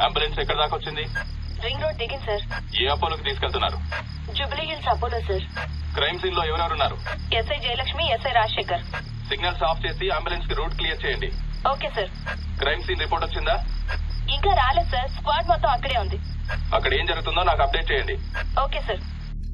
Ambulance ఎక్కడ దాకా వచ్చింది? రింగ్ రోడ్ దిగింది సార్. ఏ అపోలోకి తీసుకెళ్తున్నారు? Jubilee Hills Apollo sir. Crime scene లో ఎవరెవరున్నారు? SI Jayalakshmi, SI Rajasekhar. Signals off చేసి అంబులెన్స్ కి రూట్ క్లియర్ చేయండి. Okay sir. Crime scene report వచ్చిందా? ఇంకా రాలేదు సార్. స్క్వాడ్ మొత్తం అక్కడే ఉంది. అక్కడ ఏం జరుగుతుందో నాకు అప్డేట్ చేయండి. Okay sir.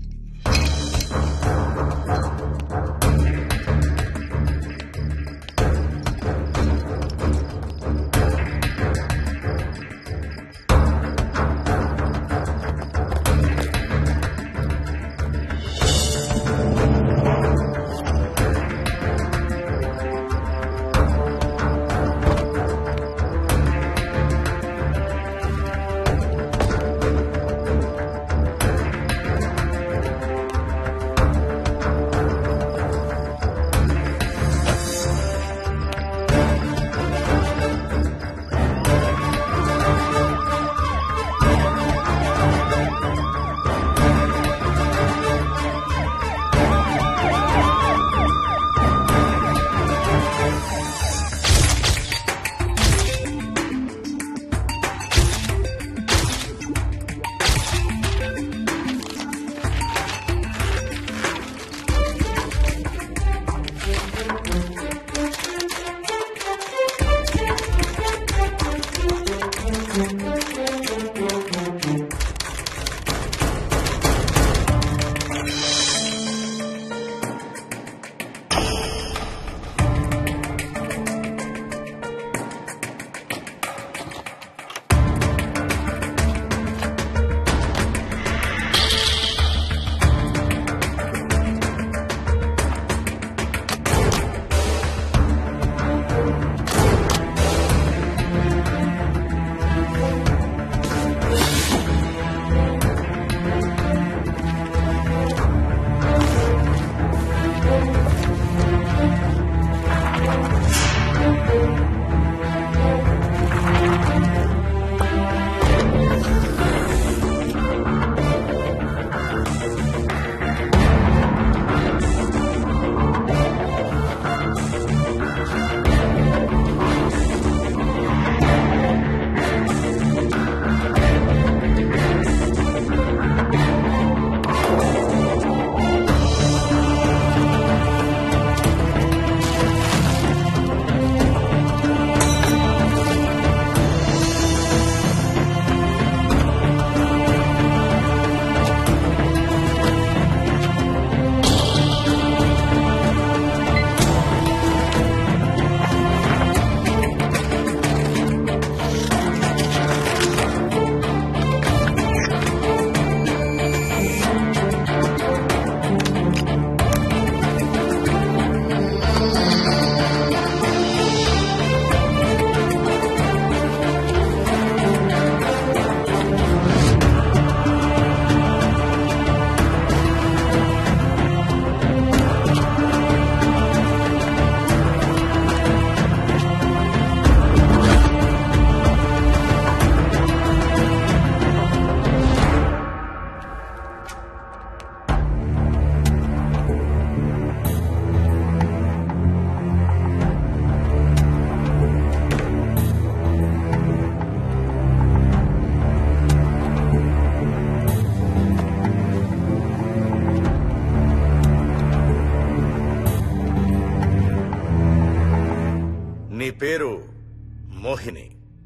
నీ పేరు మోహిని?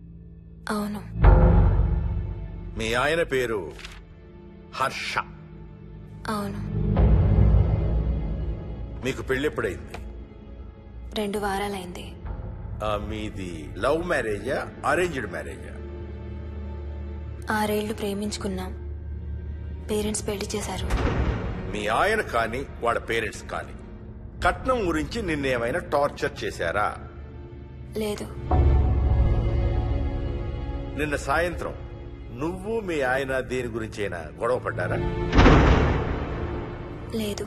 అవును. మీ ఆయన పేరు హర్ష? అవును. మీకు పెళ్ళెప్పుడైంది? 2 వారాలైంది. మీది లవ్ మ్యారేజా అరేంజ్డ్ మ్యారేజా? 6 ఏళ్లు ప్రేమించుకున్నాం. పేరెంట్స్ పెళ్లి చేశారు. మీ ఆయన కానీ వాళ్ళ పేరెంట్స్ కానీ కట్నం గురించి నిన్నేమైనా టార్చర్ చేశారా? లేదు. నిన్న సాయంత్రం నువ్వు మీ ఆయన దేని గురించైనా గొడవ పడ్డారా? లేదు.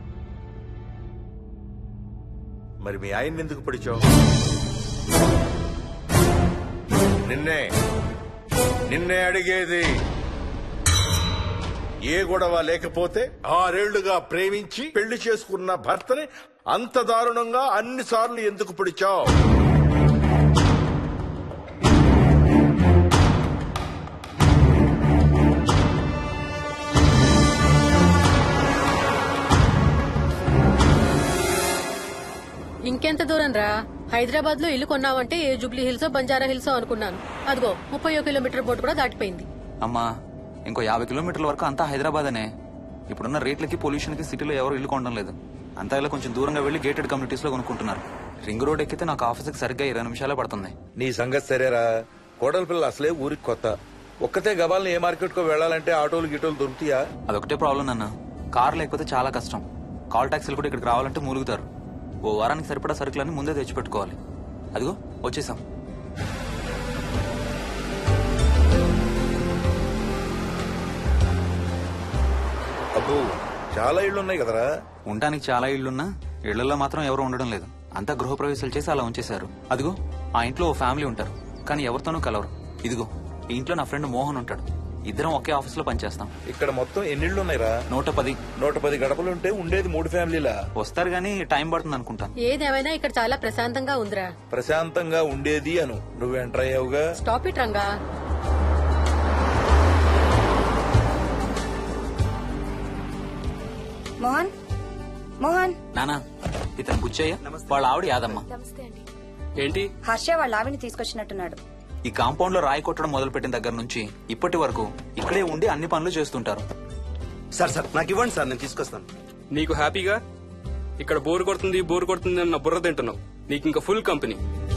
మరి మీ ఆయన ఎందుకు పిడిచావు? నిన్నే అడిగేది. ఏ గొడవ లేకపోతే 6 ఏళ్లుగా ప్రేమించి పెళ్లి చేసుకున్న భర్తని అంత దారుణంగా అన్నిసార్లు ఎందుకు పిడిచావు? దూరం రా. హైదరాబాద్ లో ఇల్లు కొన్నావంటే ఏ జూబ్లీ హిల్స్ బంజారా హిల్స్ అనుకున్నాను. అదిగో 31 కిలోమీటర్ బోర్డు కూడా దాటిపోయింది. అమ్మా ఇంకో 50 కిలోమీటర్ల వరకు అంతా హైదరాబాద్ అనే. ఇప్పుడున్న రేట్లకి పొల్యూషన్ కి సిటీలో ఎవరు ఇల్లు కొనడం లేదు. అంతా ఇలా కొంచెం దూరంగా వెళ్లి గేటెడ్ కమ్యూనిటీస్ లో కొనుక్కుంటున్నారు. రింగ్ రోడ్ ఎక్కితే నాకు ఆఫీస్కి సరిగ్గా 20 నిమిషాలే పడుతుంది. నీ సంగతి సరేరా, కోడల పిల్ల అసలే ఊరికి కొత్త. ఒక్కతే గబాల్ని ఏ మార్కెట్ కో వెళ్లాలంటే ఆటోలు గిటోలు దొరుకుతాయా? అదొకటే ప్రాబ్లం నాన్న, కార్ లేకపోతే చాలా కష్టం. కాల్ టాక్సీలు కూడా ఇక్కడికి రావాలంటే మూలుగుతారు. ఓ వారానికి సరిపడా సరుకులన్నీ ముందే తెచ్చిపెట్టుకోవాలి. అదిగో వచ్చేసాం. అబ్బో చాలా ఇళ్లు ఉన్నాయి కదరా. ఉండటానికి చాలా ఇళ్లున్నా ఇళ్లలో మాత్రం ఎవరు ఉండడం లేదు. అంతా గృహప్రవేశాలు చేసి అలా ఉంచేశారు. అదిగో ఆ ఇంట్లో ఓ ఫ్యామిలీ ఉంటారు, కానీ ఎవరితోనూ కలవరు. ఇదిగో ఈ ఇంట్లో నా ఫ్రెండ్ మోహన్ ఉంటాడు. ఇద్దరం ఒకే ఆఫీస్ లో పనిచేస్తాం. ఇక్కడ మొత్తం ఎన్ని ఇళ్లు ఉన్నాయిరా? 110. 110 గడపలుంటే ఉండేది 3 ఫ్యామిలీలా. వస్తారు గానీ టైం పడుతుంది అనుకుంటాను. ఏదేమైనా ఇక్కడ చాలా ప్రశాంతంగా ఉందిరా. ప్రశాంతంగా ఉండేది అను, నువ్వు ఎంటర్ అయ్యావుగా. Stop it Ranga. మోహన్ మోహన్ నానా ఇతను బుచ్చయ్య, వాళ్ళ ఆవిడ యాదమ్మ. ఏంటి? హర్ష వాళ్ళ ఆవిని తీసుకొచ్చినట్టున్నాడు. ఈ కాంపౌండ్ లో రాయి కొట్టడం మొదలుపెట్టిన దగ్గర నుంచి ఇప్పటి వరకు ఇక్కడే ఉండి అన్ని పనులు చేస్తుంటారు. సార్ నాకు ఇవ్వండి సార్, నేను తీసుకొస్తాను. నీకు హ్యాపీగా ఇక్కడ బోర్ కొడుతుంది అన్న బుర్ర తింటున్నావు. నీకు ఇంకా ఫుల్ కంపెనీ.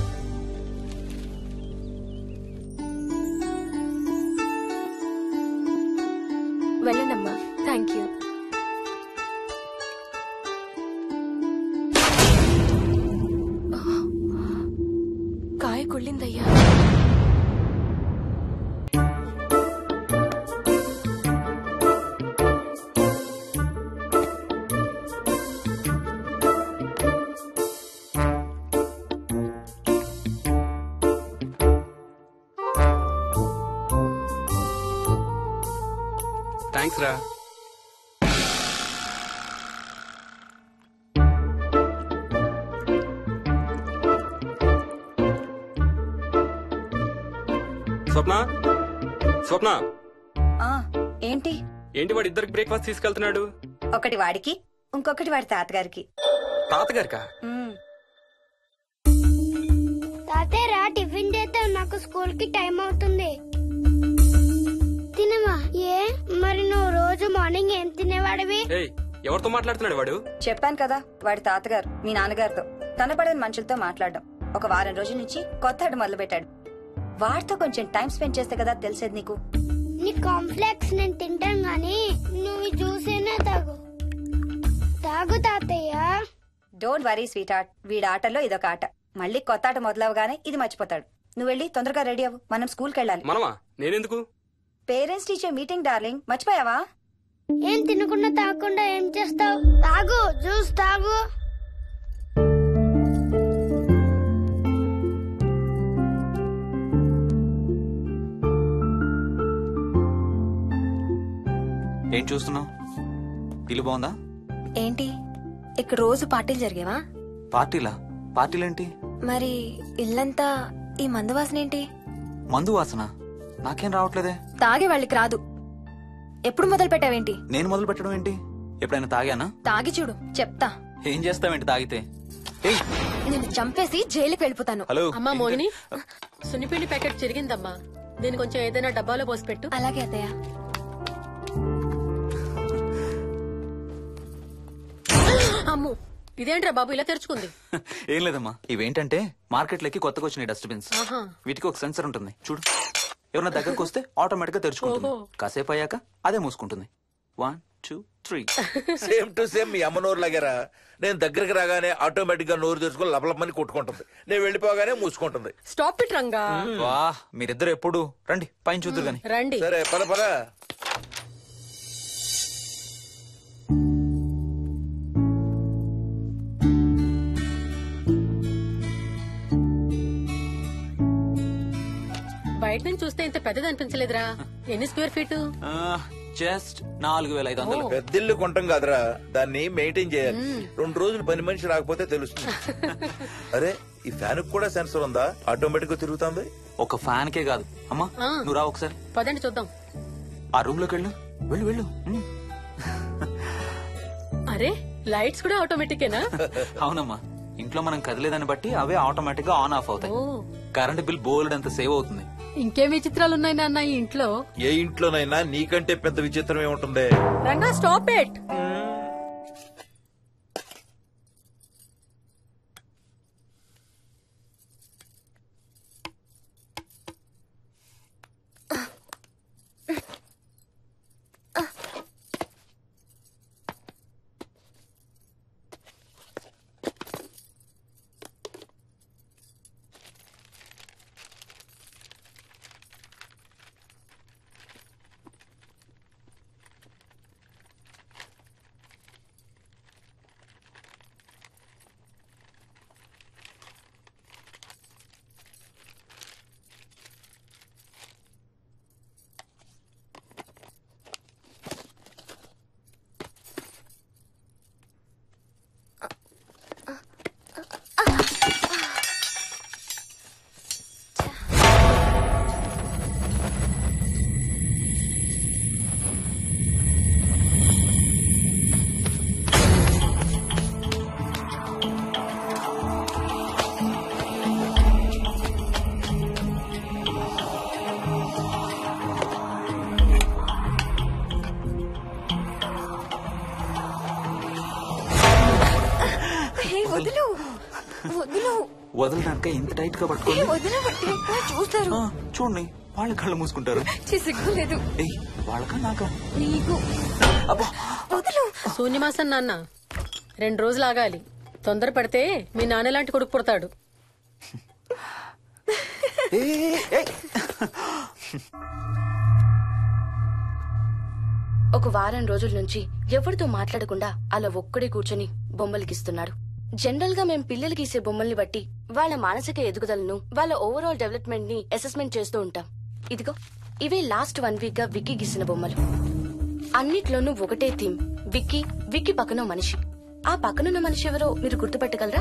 వెళ్ళండమ్మా. Thank you. కాయ కుళ్ళిందయ్యా. థ్యాంక్స్ రా. స్వప్న ఆ ఏంటి ఏంటి వాడు ఇద్దరికి బ్రేక్ఫాస్ట్ తీసుకెళ్తున్నాడు? ఒకటి వాడికి, ఇంకొకటి వాడి తాతగారికి. తాతగారికా? తాతయ్య టిఫిన్ చేద్దాం, నాకు స్కూల్ కి టైం అవుతుంది. తినమా? ఏ మరి నువ్వు రోజు మార్నింగ్ ఏం తినేవాడివి? ఎవరితో మాట్లాడుతున్నాడు వాడు? చెప్పాను కదా, వాడి తాతగారు మీ నాన్నగారితో కనపడని మనుషులతో మాట్లాడడం. ఒక వారం రోజుల నుంచి కొత్త ఆడు మొదలు పెట్టాడు. వాడితో కొంచెం టైం స్పెండ్ చేస్తే కదా తెలిసేది నీకు. నీ కాంప్లెక్స్ నేను తింటాను గానీ నువ్వు జ్యూసేనా తాగు. తాగు తాతయ్య. డోంట్ వరీ స్వీట్ హార్ట్, వీడి ఆటల్లో ఇదొక ఆట. మళ్ళీ కొత్త ఆట మొదలవగానే ఇది మర్చిపోతాడు. నువ్వు వెళ్ళి తొందరగా రెడీ అవ్వు, మనం స్కూల్కి వెళ్ళాలి. మనమా? నేనెందుకు? పేరెంట్స్ టీచర్ మీటింగ్ డార్లింగ్, మర్చిపోయావా? ఏం తినకుండా తాగకుండా ఏం చేస్తావు? తాగు, జ్యూస్ తాగు. ఏం చూస్తున్నావు? ఇల్లు బాగుందా? ఏంటి ఇక్కడ రోజు పార్టీలు జరిగేవా? పార్టీలేంటి? మరి ఇల్లంతా ఈ మందు వాసన ఏంటి? మందు వాసన నాకేం రావట్లేదే. తాగే వాళ్ళకి రాదు. ఎప్పుడు మొదలు పెట్టావేంటి? నేను మొదలు పెట్టడం ఏంటి? ఎప్పుడైనా తాగానా? తాగి చూడు, చెప్తా. ఏం చేస్తావేంటి తాగితే? నేను చంపేసి జైలుకి వెళ్ళిపోతాను. హలో అమ్మా మోహిని, సున్నిపిండి ప్యాకెట్ చిరిగిందమ్మా. దీని కొంచెం ఏదైనా డబ్బాలో పోసి పెట్టు. అలాగే అత్తయ్య. అమ్ము, ఇదేంట్రా బాబు ఇలా తెరుచుకుంది? ఏం లేదమ్మా, ఇవేంటంటే మార్కెట్లోకి కొత్తగా వచ్చిన డస్ట్బిన్స్. ఆహా. వీటికి ఒక సెన్సర్ ఉంటుంది చూడు. ఎవరైనా దగ్గరకు వస్తే ఆటోమేటిక్ గా తెరుచుకుంటుంది. కాసేపు అయ్యాక అదే మూసుకుంటుంది. 1 2 3. సేమ్ టు సేమ్ మీ అమ్మ నోరు లాగారా. నేను దగ్గరికి రాగానే ఆటోమేటిక్ గా నోరు తెరుచుకొని లపలపమని కొట్టుకుంటుంది. నేను వెళ్ళిపోగానే మూసుకుంటుంది. Stop it Ranga. వా, మీరిద్దరు ఎప్పుడు రండి పైన చూద్దరు గాని. రండి. సరే పద పద. బయట నుంచి చూస్తే ఇంత పెద్దది అనిపించలేదురా. ఎన్ని స్క్వేర్ ఫీట్? జస్ట్ 4500. పెద్దిల్లు కొంటాం కాదురా, దాన్ని మెయింటైన్ చేయాలి. 2 రోజులు పని మనిషి రాకపోతే తెలుస్తుంది. అరే ఈ ఫ్యాన్ కూడా సెన్సర్ ఉందా? ఆటోమేటిక్ గా తిరుగుతుంది. ఒక ఫ్యాన్ కే కాదు. అమ్మా నువ్వు రా ఒకసారి. పదండి చూద్దాం. ఆ రూమ్ లోకి వెళ్ళు వెళ్ళు. అరే లైట్స్ కూడా ఆటోమేటికేనా? అవునమ్మా, ఇంట్లో మనం కదిలేదాన్ని బట్టి అవే ఆటోమేటిక్ గా ఆన్ ఆఫ్ అవుతాయి. ఓ కరెంట్ బిల్ బోల్డ్ అంత సేవ్ అవుతుంది. ఇంకేం విచిత్రాలు ఉన్నాయి నాన్న ఈ ఇంట్లో. ఏ ఇంట్లోనైనా నీకంటే పెద్ద విచిత్రం ఏముంటుంది? Ranga stop it. వదలడానిక ఇంత టైట్ గా పట్టుకోండి. చూస్తారు. చూడండి వాళ్ళ కళ్ళు మూసుకుంటారు. సిగ్గులేదు వాళ్ళకా నాకా? నీకు. అబ్బా శూన్యమాసం నాన్న 2 రోజులు ఆగాలి. తొందర పడితే మీ నాన్న లాంటి కొడుకు పుడతాడు. ఒక వారం రోజుల నుంచి ఎవరితో మాట్లాడకుండా అలా ఒక్కడే కూర్చొని బొమ్మలు గీస్తున్నాడు. జనరల్ గా మేం పిల్లలు గీసే బొమ్మల్ని బట్టి వాళ్ళ మానసిక ఎదుగుదలను, వాళ్ళ ఓవరాల్ డెవలప్మెంట్ ని అసెస్మెంట్ చేస్తూ ఉంటాం. ఇదిగో ఇవే లాస్ట్ 1 వీక్ గా విక్కీ గీసిన బొమ్మలు. అన్నిట్లోనూ ఒకటే థీమ్, విక్కీ, విక్కీ పక్కన మనిషి. ఆ పక్కనున్న మనిషి ఎవరో మీరు గుర్తుపట్టగలరా?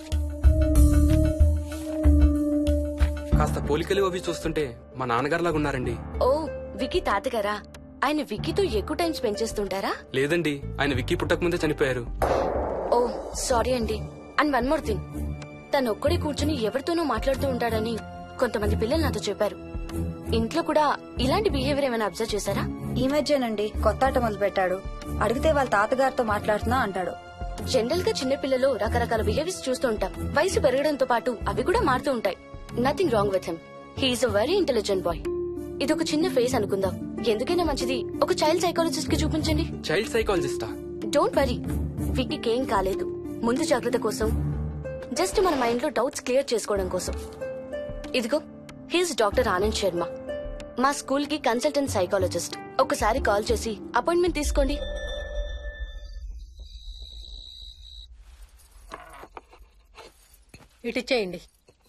కాస్త పోలికలు అవి చూస్తుంటే మా నాన్నగారులాగా ఉన్నారండి. ఓ విక్కీ తాతగారా? ఆయన విక్కీతో ఎక్కువ టైం స్పెండ్ చేస్తుంటారా? లేదండి, ఆయన విక్కీ పుట్టక ముందే చనిపోయారు. ఓ సారీ అండి. అండ్ 1 మోర్ థింగ్, తను ఒక్కడే కూర్చుని ఎవరితోనూ మాట్లాడుతూ ఉంటాడని కొంతమంది పిల్లలు నాతో చెప్పారు. ఇంట్లో కూడా ఇలాంటి బిహేవియర్ ఏమైనా అబ్జర్వ్ చేశారా? ఈ మధ్యనండి కొత్త ఆట మొదలు పెట్టాడు. అడిగితే వాళ్ళ తాతగారితో మాట్లాడుతున్నా అంటాడు. జనరల్ గా చిన్న పిల్లలు రకరకాల బిహేవియర్స్ చూస్తూ ఉంటాం. వయసు పెరగడంతో పాటు అవి కూడా మారుతూ ఉంటాయి. Nothing wrong with him. He's a very intelligent boy. ఇదొక చిన్న ఫేస్ అనుకుందాం. ఎందుకైనా మంచిది ఒక చైల్డ్ సైకాలజిస్ట్ కి చూపించండి. చైల్డ్ సైకాలజిస్టా? డోంట్ వరీ, విక్కీకి ఏం కాలేదు. ముందు జాగ్రత్త కోసం, జస్ట్ మన మైండ్ లో డౌట్స్ క్లియర్ చేసుకోవడం కోసం. ఇదిగో హీస్ డాక్టర్ ఆనంద్ శర్మ, మా స్కూల్ కి కన్సల్టెంట్ సైకాలజిస్ట్. ఒకసారి కాల్ చేసి అపాయింట్మెంట్ తీసుకోండి. ఇటిచ్చేయండి.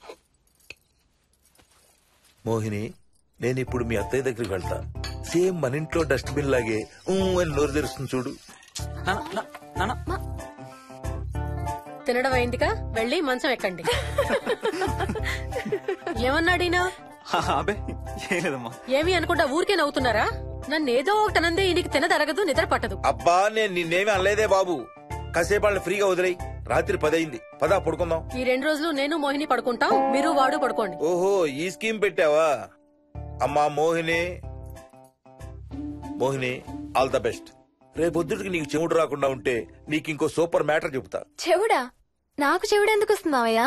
మోహిని, నేను ఇప్పుడు మీ అత్తయ్య దగ్గరికి వెళ్తా. సేమ్ మన ఇంట్లో డస్ట్ బిన్ లాగే అని నోరు తెరుస్తుంది చూడు. తినడం అయిందిగా, వెళ్ళి మంచం ఎక్కండి. ఏమన్నాడీనా? అబే ఏం లేదమ్మా. ఏమి అనుకుంటా ఊరికే నవ్వుతున్నారా? నన్ను ఏదో ఒకటి అనందే ఈయనకి తినదరగదు, నిద్ర పట్టదు. అబ్బా నేను నిన్నేమి అనలేదే బాబు. కాసేపు వాళ్ళని ఫ్రీగా వదిలేయి. రాత్రి 10 అయింది, పదా పడుకుందాం. ఈ 2 రోజులు నేను మోహిని పడుకుంటాం, మీరు వాడు పడుకోండి. ఓహో ఈ స్కీమ్ పెట్టావా? అమ్మా Mohini, Mohini all the best. రేపొద్దుటికి నీకు చెవుడు రాకుండా ఉంటే నీకు ఇంకో సూపర్ మ్యాటర్ చెబుతా. చెవుడా? నాకు చెవుడు ఎందుకు వస్తుంది మావయ్య?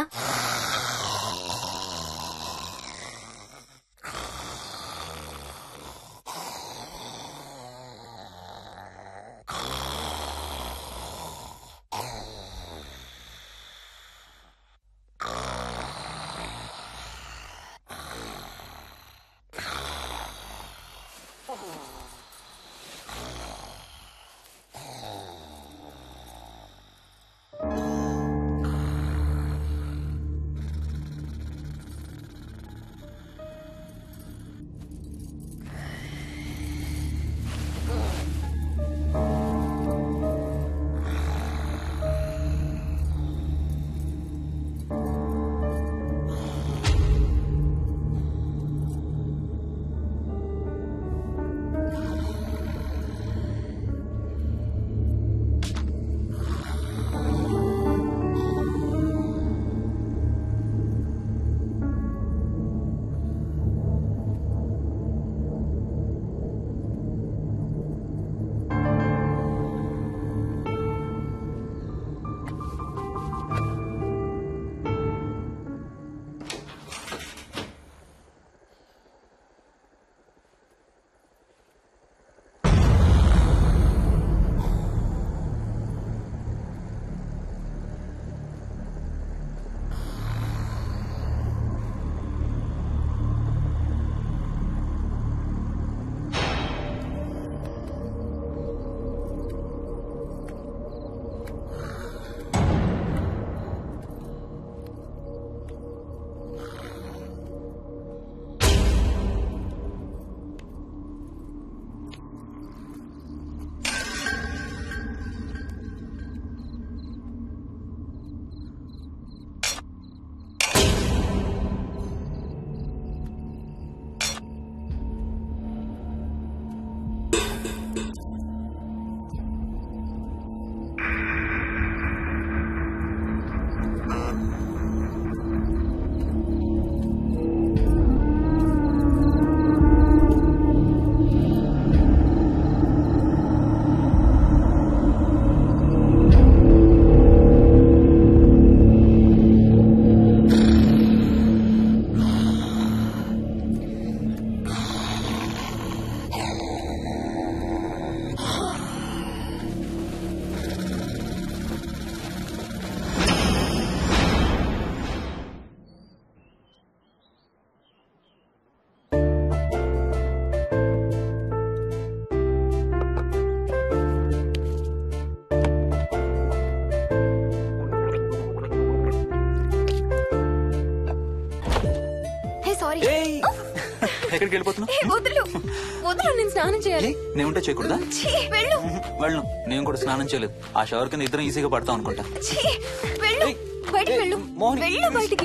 ఎక్కడికి వెళ్ళిపోతున్నావు? వదులు వదులు, నేను స్నానం చేయాలి. నేను ఉంటే చేయకూడదా? వెళ్ళు వెళ్ళను, నేను కూడా స్నానం చేయలేదు. ఆ షవర్ కింద ఇద్దరం ఈజీగా పడతాం అనుకుంటా. వెళ్ళు, బయటికి వెళ్ళు, మోహిని. వెళ్ళు బయటికి.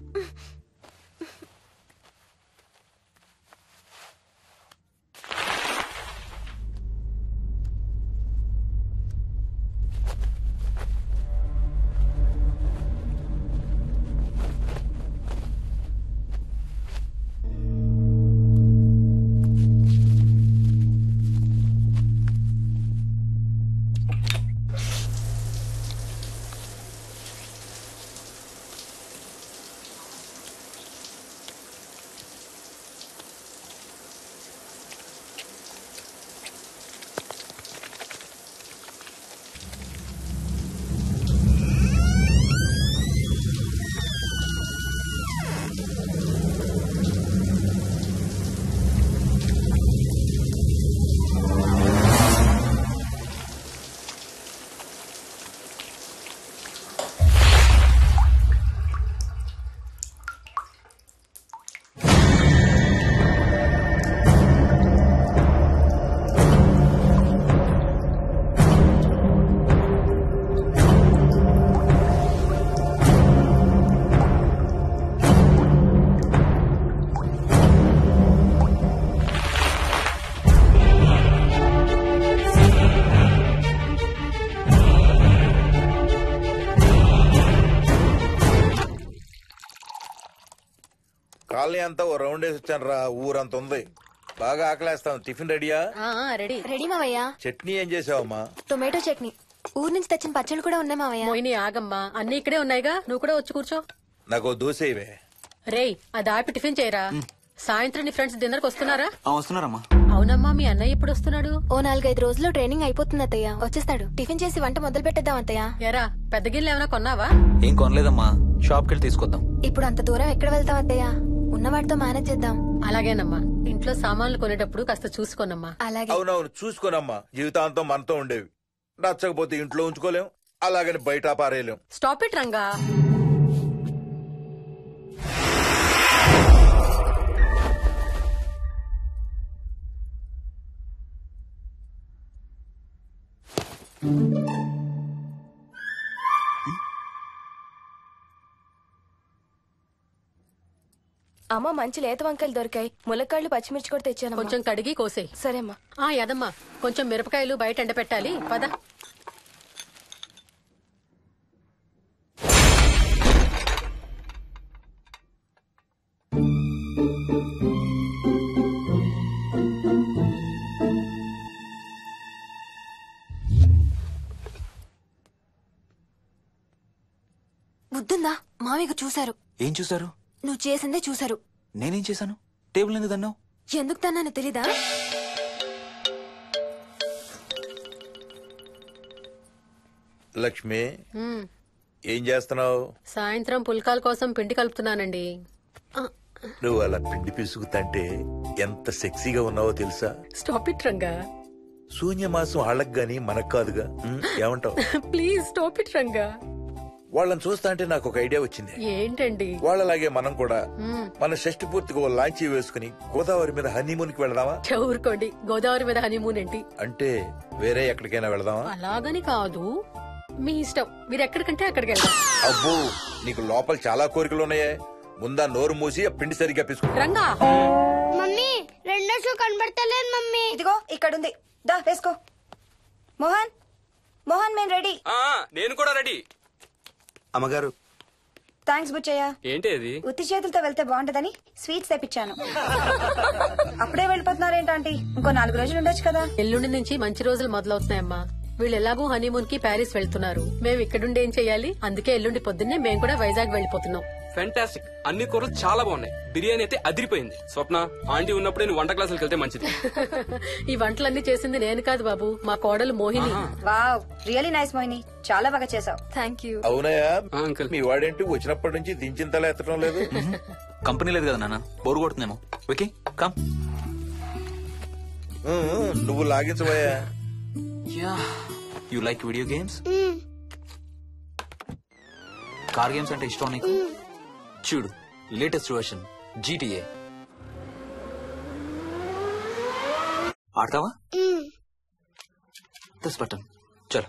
కాలనీ అంతా ఓ రౌండ్ వేసి వచ్చాను రా. ఊరంత ఉంది. బాగా ఆకలేస్తాం. టిఫిన్ రెడీయా? రెడీ రెడీ మావయ్య. చట్నీ ఏం చేసావమ్మా? టొమాటో చట్నీ. ఊరు నుంచి తెచ్చిన పచ్చళ్ళు కూడా ఉన్నాయి మావయ్య. మోహిని ఆగమ్మా, అన్ని ఇక్కడే ఉన్నాయిగా, నువ్వు కూడా వచ్చి కూర్చో. నాకు దోశ ఇవే. రేయ్, అది ఆపి టిఫిన్ చేయరా. సాయంత్రం నీ ఫ్రెండ్స్ డిన్నర్ కి వస్తున్నారా? వస్తున్నారమ్మా. అవునమ్మా, మీ అన్నయ్య ఎప్పుడు వస్తున్నాడు? ఓ 4-5 రోజుల్లో ట్రైనింగ్ అయిపోతుంది అత్తయ్య, వచ్చేస్తాడు. టిఫిన్ చేసి వంట మొదలు పెట్టేద్దాం అత్తయ్య. ఎరా, పెద్ద గిన్నెలు ఏమైనా కొన్నావా? ఏం కొనలేదమ్మా, షాప్ కెళ్ళి తీసుకొద్దాం. ఇప్పుడు అంత దూరం ఎక్కడ వెళ్తాం అత్తయ్య? ఉన్న వాటితో మేనేజ్ చేద్దాం. అలాగేనమ్మా, ఇంట్లో సామాన్లు కొనేటప్పుడు కాస్త చూసుకోనమ్మా. అలాగే. అవునవును, చూసుకోనమ్మా. జీవితాంతం మనతో ఉండేవి. నచ్చకపోతే ఇంట్లో ఉంచుకోలేం, అలాగని బయట పారేయలేం. Stop it Ranga. అమ్మ, మంచి లేత వంకాయలు దొరికాయి. ములక్కాళ్ళు, పచ్చిమిర్చి కూడా తెచ్చాను. కొంచెం కడిగి కోసేయ్. సరేమ్మా. యదమ్మా, కొంచెం మిరపకాయలు బయట ఎండ పెట్టాలి. పద. బుద్ధుందా? మామయ్య చూశారు. ఏం చూసారు? నువ్వు చేసిందే చూశారు. నేనేం చేశాను? టేబుల్ ఎందుకు దన్నావు? ఎందుకు తన్నాను తెలీదా? లక్ష్మి, ఏం చేస్తున్నావు? సాయంత్రం పుల్కాల కోసం పిండి కలుపుతున్నానండి. నువ్వు అలా పిండి పిసుకుతంటే ఎంత సెక్సీగా ఉన్నావో తెలుసా? Stop it Ranga. శూన్యమాసం వాళ్ళకి గాని మనకు కాదుగా. ఏమంటావు? Please stop it Ranga. వాళ్ళని చూస్తా అంటే నాకు ఒక ఐడియా వచ్చింది. ఏంటండి? వాళ్ళలాగే మనం కూడా మన షష్టి పూర్తిగా ఓ లాంచీ వేసుకుని గోదావరి మీద హనీమూన్ కి వెళదామా? ఊరుకోండి, గోదావరి మీద హనీమూన్ ఏంటి? అంటే వేరే ఎక్కడికైనా వెళదామా? అలాగని కాదు, మీ ఇష్టం. మీరు ఎక్కడికంటే అక్కడికి వెళ్దాం. అబ్బో, నీకు లోపల చాలా కోరికలు ఉన్నాయే. ముందా నోరు మూసి ఆ పిండి సరిగ్గా పిసుకు. రంగా. మమ్మీ, రెండో షూ కనబడతలేదు మమ్మీ. ఇదిగో ఇక్కడుంది, దా వేసుకో. మోహన్, మోహన్, మేము రెడీ. నేను కూడా రెడీ. అమ్మగారు. థ్యాంక్స్ బుచ్చయ్య. ఏంటి అది? ఉత్తి చేతులతో వెళ్తే బాగుంటదని స్వీట్స్ తెప్పించాను. అప్పుడే వెళ్ళిపోతున్నారేంటి? ఇంకో 4 రోజులు ఉండొచ్చు కదా. ఎల్లుండి నుంచి మంచి రోజులు మొదలవుతున్నాయమ్మా. వీళ్ళు ఎలాగూ హనీమూన్ కి ప్యారిస్ వెళ్తున్నారు. మేము ఇక్కడుండి ఏం చెయ్యాలి? అందుకే ఎల్లుండి పొద్దున్నే మేము కూడా వైజాగ్ వెళ్ళిపోతున్నాం. ఫెంటాస్టిక్. అన్ని కూరలు చాలా బాగున్నాయి. బిర్యానీ అయితే అదిరిపోయింది. స్వప్న, ఆంటీ ఉన్నప్పుడు నేను వంట క్లాసులకు వెళ్తే మంచిది. ఈ వంటలన్నీ చేసింది నేను కాదు బాబు, మా కోడలు Mohini. Wow, really nice Mohini, చాలా బాగా చేసావు. Thank you. అవునయ్యా, అంకుల్. మీ వాడేంటి వచ్చినప్పటి నుంచి దించింతలా ఎత్తడం లేదు? కంపెనీ లేదు కదా నాన్న, బోరు కొడుతుందేమో. Okay, come. నువ్వు లాగించబోయా? You like video games? Car games అంటే ఇష్టం నీకు? చూడు, లేటెస్ట్ వర్షన్ GTA. ఆడతావా? This button. చలో.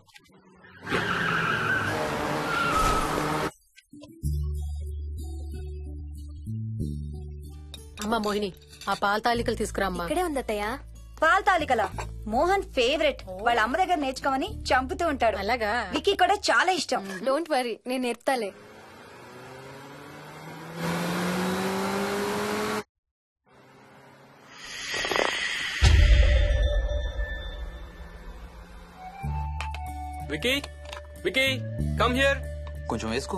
అమ్మా మోహిని, ఆ పాల తాలికలు తీసుకురామ్మా. ఇక్కడే ఉంది అత్తయ్య. పాల తాలికలా? మోహన్ ఫేవరెట్. వాళ్ళ అమ్మ దగ్గర నేర్చుకోమని చంపుతూ ఉంటాడు. అలాగా? వికీ కూడా చాలా ఇష్టం. డోంట్ వరీ, నేను నేర్పుతాలే. Vicky, Vicky, come here. కొంచెం వేసుకో.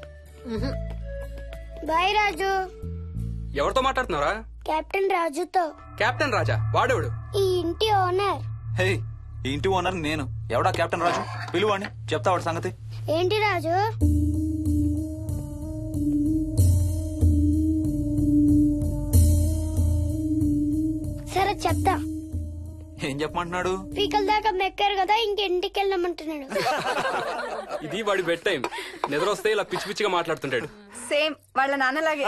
బాయ్ రాజు. ఎవరితో మాట్లాడుతున్నారా? కెప్టెన్ రాజుతో. కెప్టెన్ రాజా? వాడేవాడు? ఈ ఇంటి ఓనర్. హే, ఈ ఇంటి ఓనర్ నేను. ఎవడా కెప్టెన్ రాజు? పిలువాడిని, చెప్తా వాడి సంగతి. ఏంటి రాజు? సరే చెప్తా. ఏం చెప్పమంటున్నాడు? పీకల దాకా మెక్కారు కదా, ఇంటికి వెళ్ళమంటున్నాడు. ఇది వాడి బెడ్ టైం. నిద్ర వస్తే ఇలా పిచ్చి పిచ్చిగా మాట్లాడుతుంటాడు. సేమ్ వాళ్ళ నాన్నలాగే.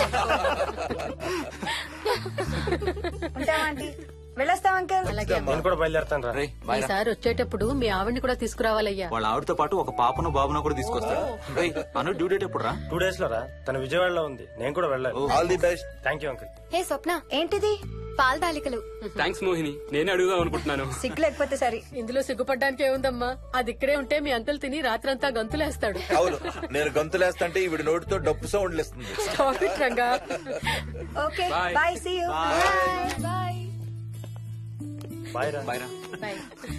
ఉంటావా ఆంటీ? వెళ్ళొస్తాం అంకల్. అలాగే అమ్మా. నేను కూడా బయలుదేరుతాను రా. రేయ్, బాయ్ రా. ఈసారి వచ్చేటప్పుడు మీ ఆవిడ్ని కూడా తీసుకురావాలయ్యా. వాళ్ళ ఆవిడతో పాటు ఒక పాపను బాబును కూడా తీసుకొస్తాడు. రేయ్, అను డ్యూ డేట్ ఎప్పుడు రా? 2 days లో రా. తన విజయవాడలో ఉంది, నేను కూడా వెళ్ళాలి. All the best. Thank you uncle. Hey Swapna, ఏంటిది? పాల తాలికలు. థ్యాంక్స్ మోహిని, నేనే అడుగుదాం అనుకుంటున్నాను. సిగ్గు లేకపోతే సరే. ఇందులో సిగ్గుపడ్డానికి ఏముందమ్మా? అది ఇక్కడే ఉంటే మీ అంకుల్ తిని రాత్రంతా గంతులేస్తాడు. అవును, నేను గంతులేస్తంటే ఈవిడ నోటితో డప్పు సౌండ్లు ఇస్తుంది. Stop it, Ranga. Okay Bye. Bye, see you. Bye. Bye రా. బాయ్ రా. Bye.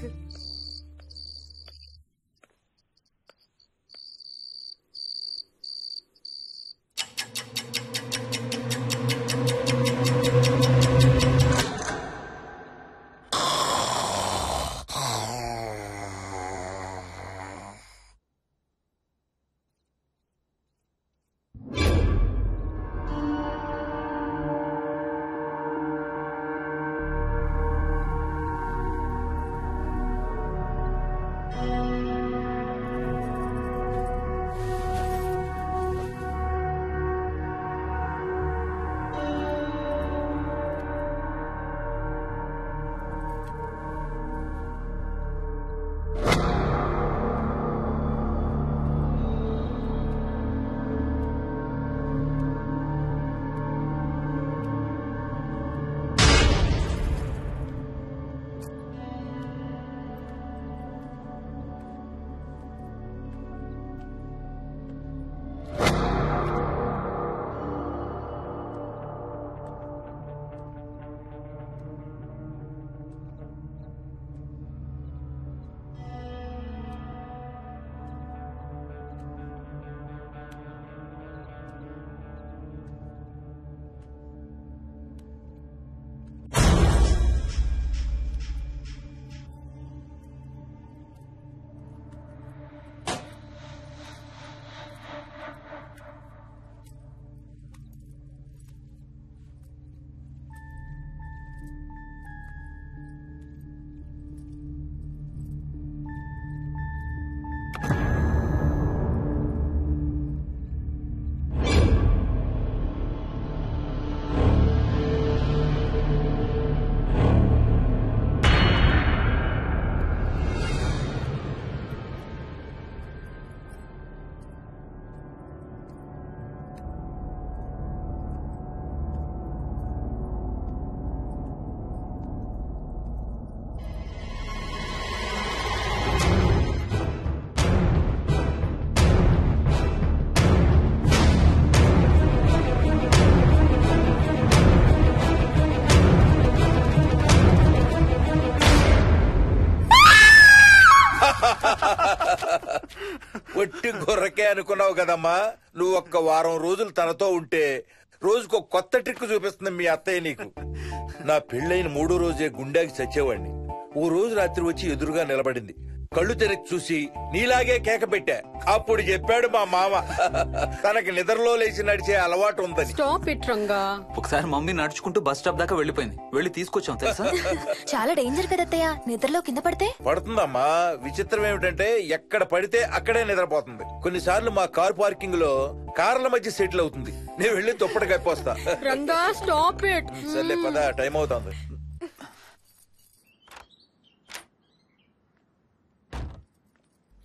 ఒట్టి గొర్రకే అనుకున్నావు కదమ్మా. నువ్వు ఒక్క వారం రోజులు తనతో ఉంటే రోజుకు కొత్త ట్రిక్ చూపిస్తుంది మీ అత్తయ్య నీకు. నా పెళ్ళైన 3వ రోజే గుండెకి చచ్చేవాడిని. ఓ రోజు రాత్రి వచ్చి ఎదురుగా నిలబడింది. కళ్ళు తెరిచి చూసి నీలాగే కేక పెట్టా. అప్పుడు చెప్పాడు మా మామ తనకి నిద్రలో లేచి నడిచే అలవాటు ఉందని. Stop it, Ranga. ఒకసారి మమ్మీ నడుచుకుంటూ బస్ స్టాప్ దాకా వెళ్ళిపోయింది. వెళ్ళి తీసుకొచ్చాం తెలుసా. చాలా డేంజర్ కదా అత్తయ్య, నిద్రలో కింద పడితే. పడుతుందమ్మా. విచిత్రం ఏమిటంటే ఎక్కడ పడితే అక్కడే నిద్రపోతుంది. కొన్నిసార్లు మా కార్ పార్కింగ్ లో కార్ల మధ్య సెటిల్ అవుతుంది. నేను వెళ్ళి దుప్పటి కప్పొస్తా. Ranga, stop it. సర్లే పద, టైం అవుతుంది.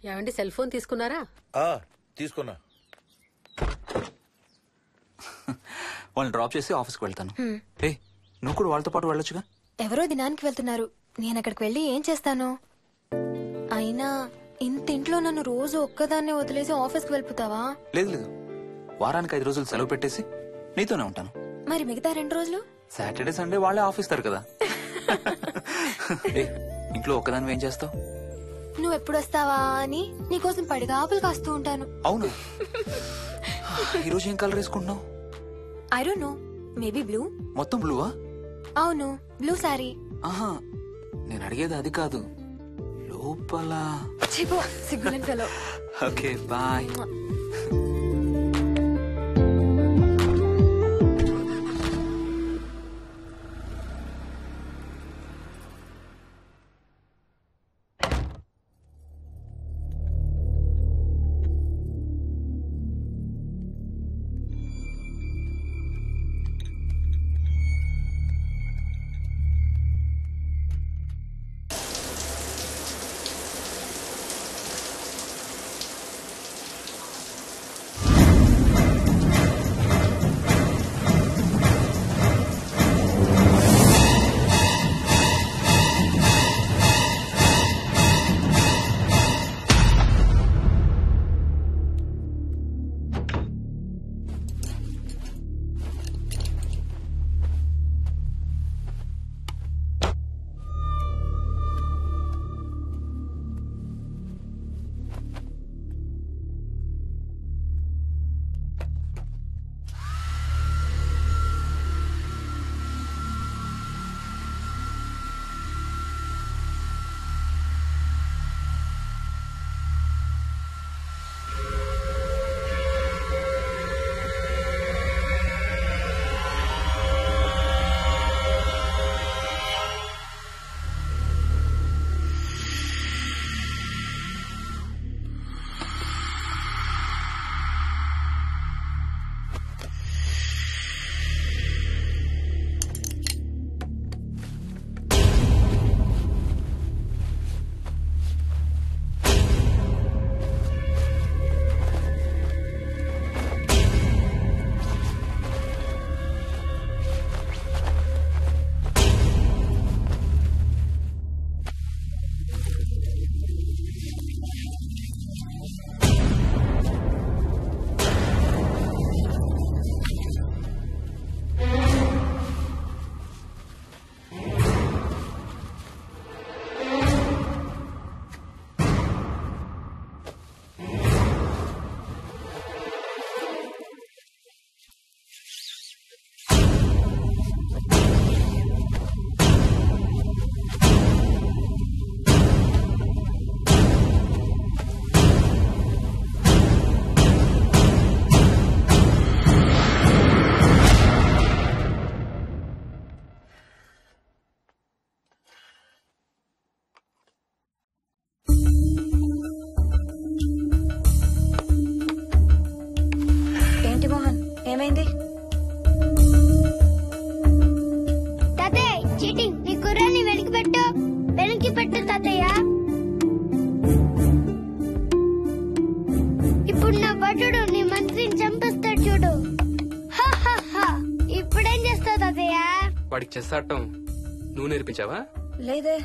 ఏమండి సెల్ ఫోన్ తీసుకున్నారా? తీసుకున్నా. వాళ్ళని డ్రాప్ చేసి ఆఫీస్కి వెళ్తాను. ఏ నువ్వు కూడా వాళ్ళతో పాటు వెళ్ళొచ్చుగా. ఎవరో దినానికి వెళ్తున్నారు, నేను అక్కడికి వెళ్ళి ఏం చేస్తాను? అయినా ఇంత ఇంట్లో నన్ను రోజు ఒక్కదాన్నే వదిలేసి ఆఫీస్కి వెళ్ళిపోతావా? లేదు లేదు, వారానికి 5 రోజులు సెలవు పెట్టేసి నీతోనే ఉంటాను. మరి మిగతా 2 రోజులు? సాటర్డే సండే వాళ్ళే ఆఫీస్ తారు కదా. ఏ ఇంట్లో ఒక్కదాని ఏం చేస్తావు? నువ్వు ఎప్పుడు వస్తావా అని నీకోసం పడిగాపులు కాస్తూ ఉంటాను. అవును. ఈరోజు ఏం కలర్ వేసుకుంటున్నావు? I don't know, maybe blue. మొత్తం బ్లూవా? అవును, బ్లూ సారీ. ఆహా, నేను అడిగేది అది కాదు, లోపల. సిగ్గులేని ఫెలో. Okay bye. ఏమైంది? తాతయ్య చీటింగ్, నీ కుర్రాన్ని వెనక్కి పెట్టు, వెనక్కి పెట్టు తాతయ్య. ఇప్పుడు నా భటుడు నీ మంత్రిని చంపేస్తాడు చూడు. ఇప్పుడేం చేస్తావు తాతయ్య? వాడికి చెస్ ఆడటం నువ్వు నేర్పించావా? లేదే.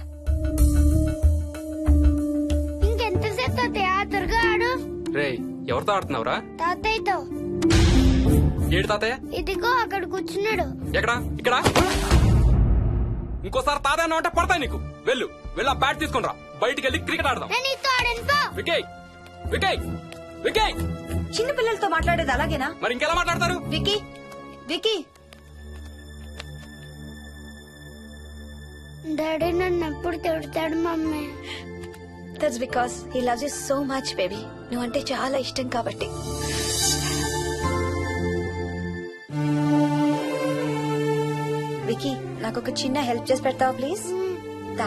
ఇంకెంతసేపు తాతయ్య? త్వరగా ఆడు. రేయ్, ఎవరితో ఆడుతున్నావురా? తాతయ్యతో. ఏడు తాతయ్య? ఇదిగో అక్కడ కూర్చున్నాడు. ఎక్కడా? ఇక్కడ. ఇంకోసారి తాతయ్య అంటే పడతాయి నీకు. వెళ్ళు వెళ్ళి ఆ బ్యాట్ తీసుకుని రా, బయటికి వెళ్ళి క్రికెట్ ఆడదాం. వికయ్ వికయ్ వికయ్. చిన్న పిల్లలతో మాట్లాడేది అలాగేనా? మరి ఇంకెలా మాట్లాడతారు? Wiki wiki. డాడీ నన్ను ఎప్పుడు తిడతాడు mummy? That's because he loves you so much baby. నువ్వంటే చాలా ఇష్టం కాబట్టి. వికీ, నాకు ఒక చిన్న హెల్ప్ చేసి పెడతావా ప్లీజ్? దా.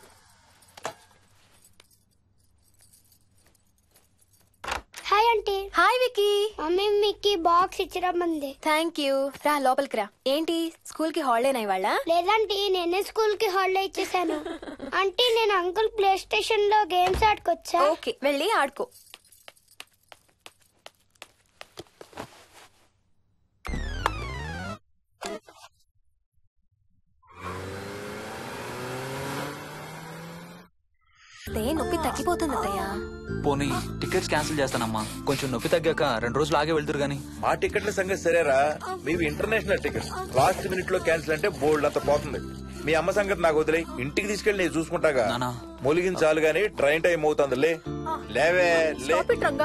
Hi aunty. Hi Vicky. Mummy మీకు బాక్స్ ఇచ్చిరమ్మంది. Thank you. రా లోపలికి రా. ఏంటి స్కూల్ కి హాలిడేనా ఇవాళ? లేదంటే నేనే స్కూల్ కి హాలిడే ఇచ్చేసాను. అంటే నేను అంకుల్ ప్లే స్టేషన్ లో గేమ్స్ ఆడుకోవచ్చా? ఓకే వెళ్ళి ఆడుకో. నొప్పి తగ్గిపోతుంది అత్తయ్య. పోనీ టికెట్స్ క్యాన్సిల్ చేస్తానమ్మా. కొంచెం నొప్పి తగ్గాక 2 రోజులు ఆగే వెళ్తురు గానీ. మా టికెట్ల సంగతి సరేరా, మీవి ఇంటర్నేషనల్ టికెట్స్. లాస్ట్ మినిట్ లో క్యాన్సిల్ అంటే బోల్డ్ అంత పోతుంది. మీ అమ్మ సంగతి నాకు వదిలే, ఇంటికి తీసుకెళ్ళి నేను చూసుకుంటాగా. మొలిగిన చాలు గానీ ట్రైన్ టైం అవుతుంది. లేవే లే.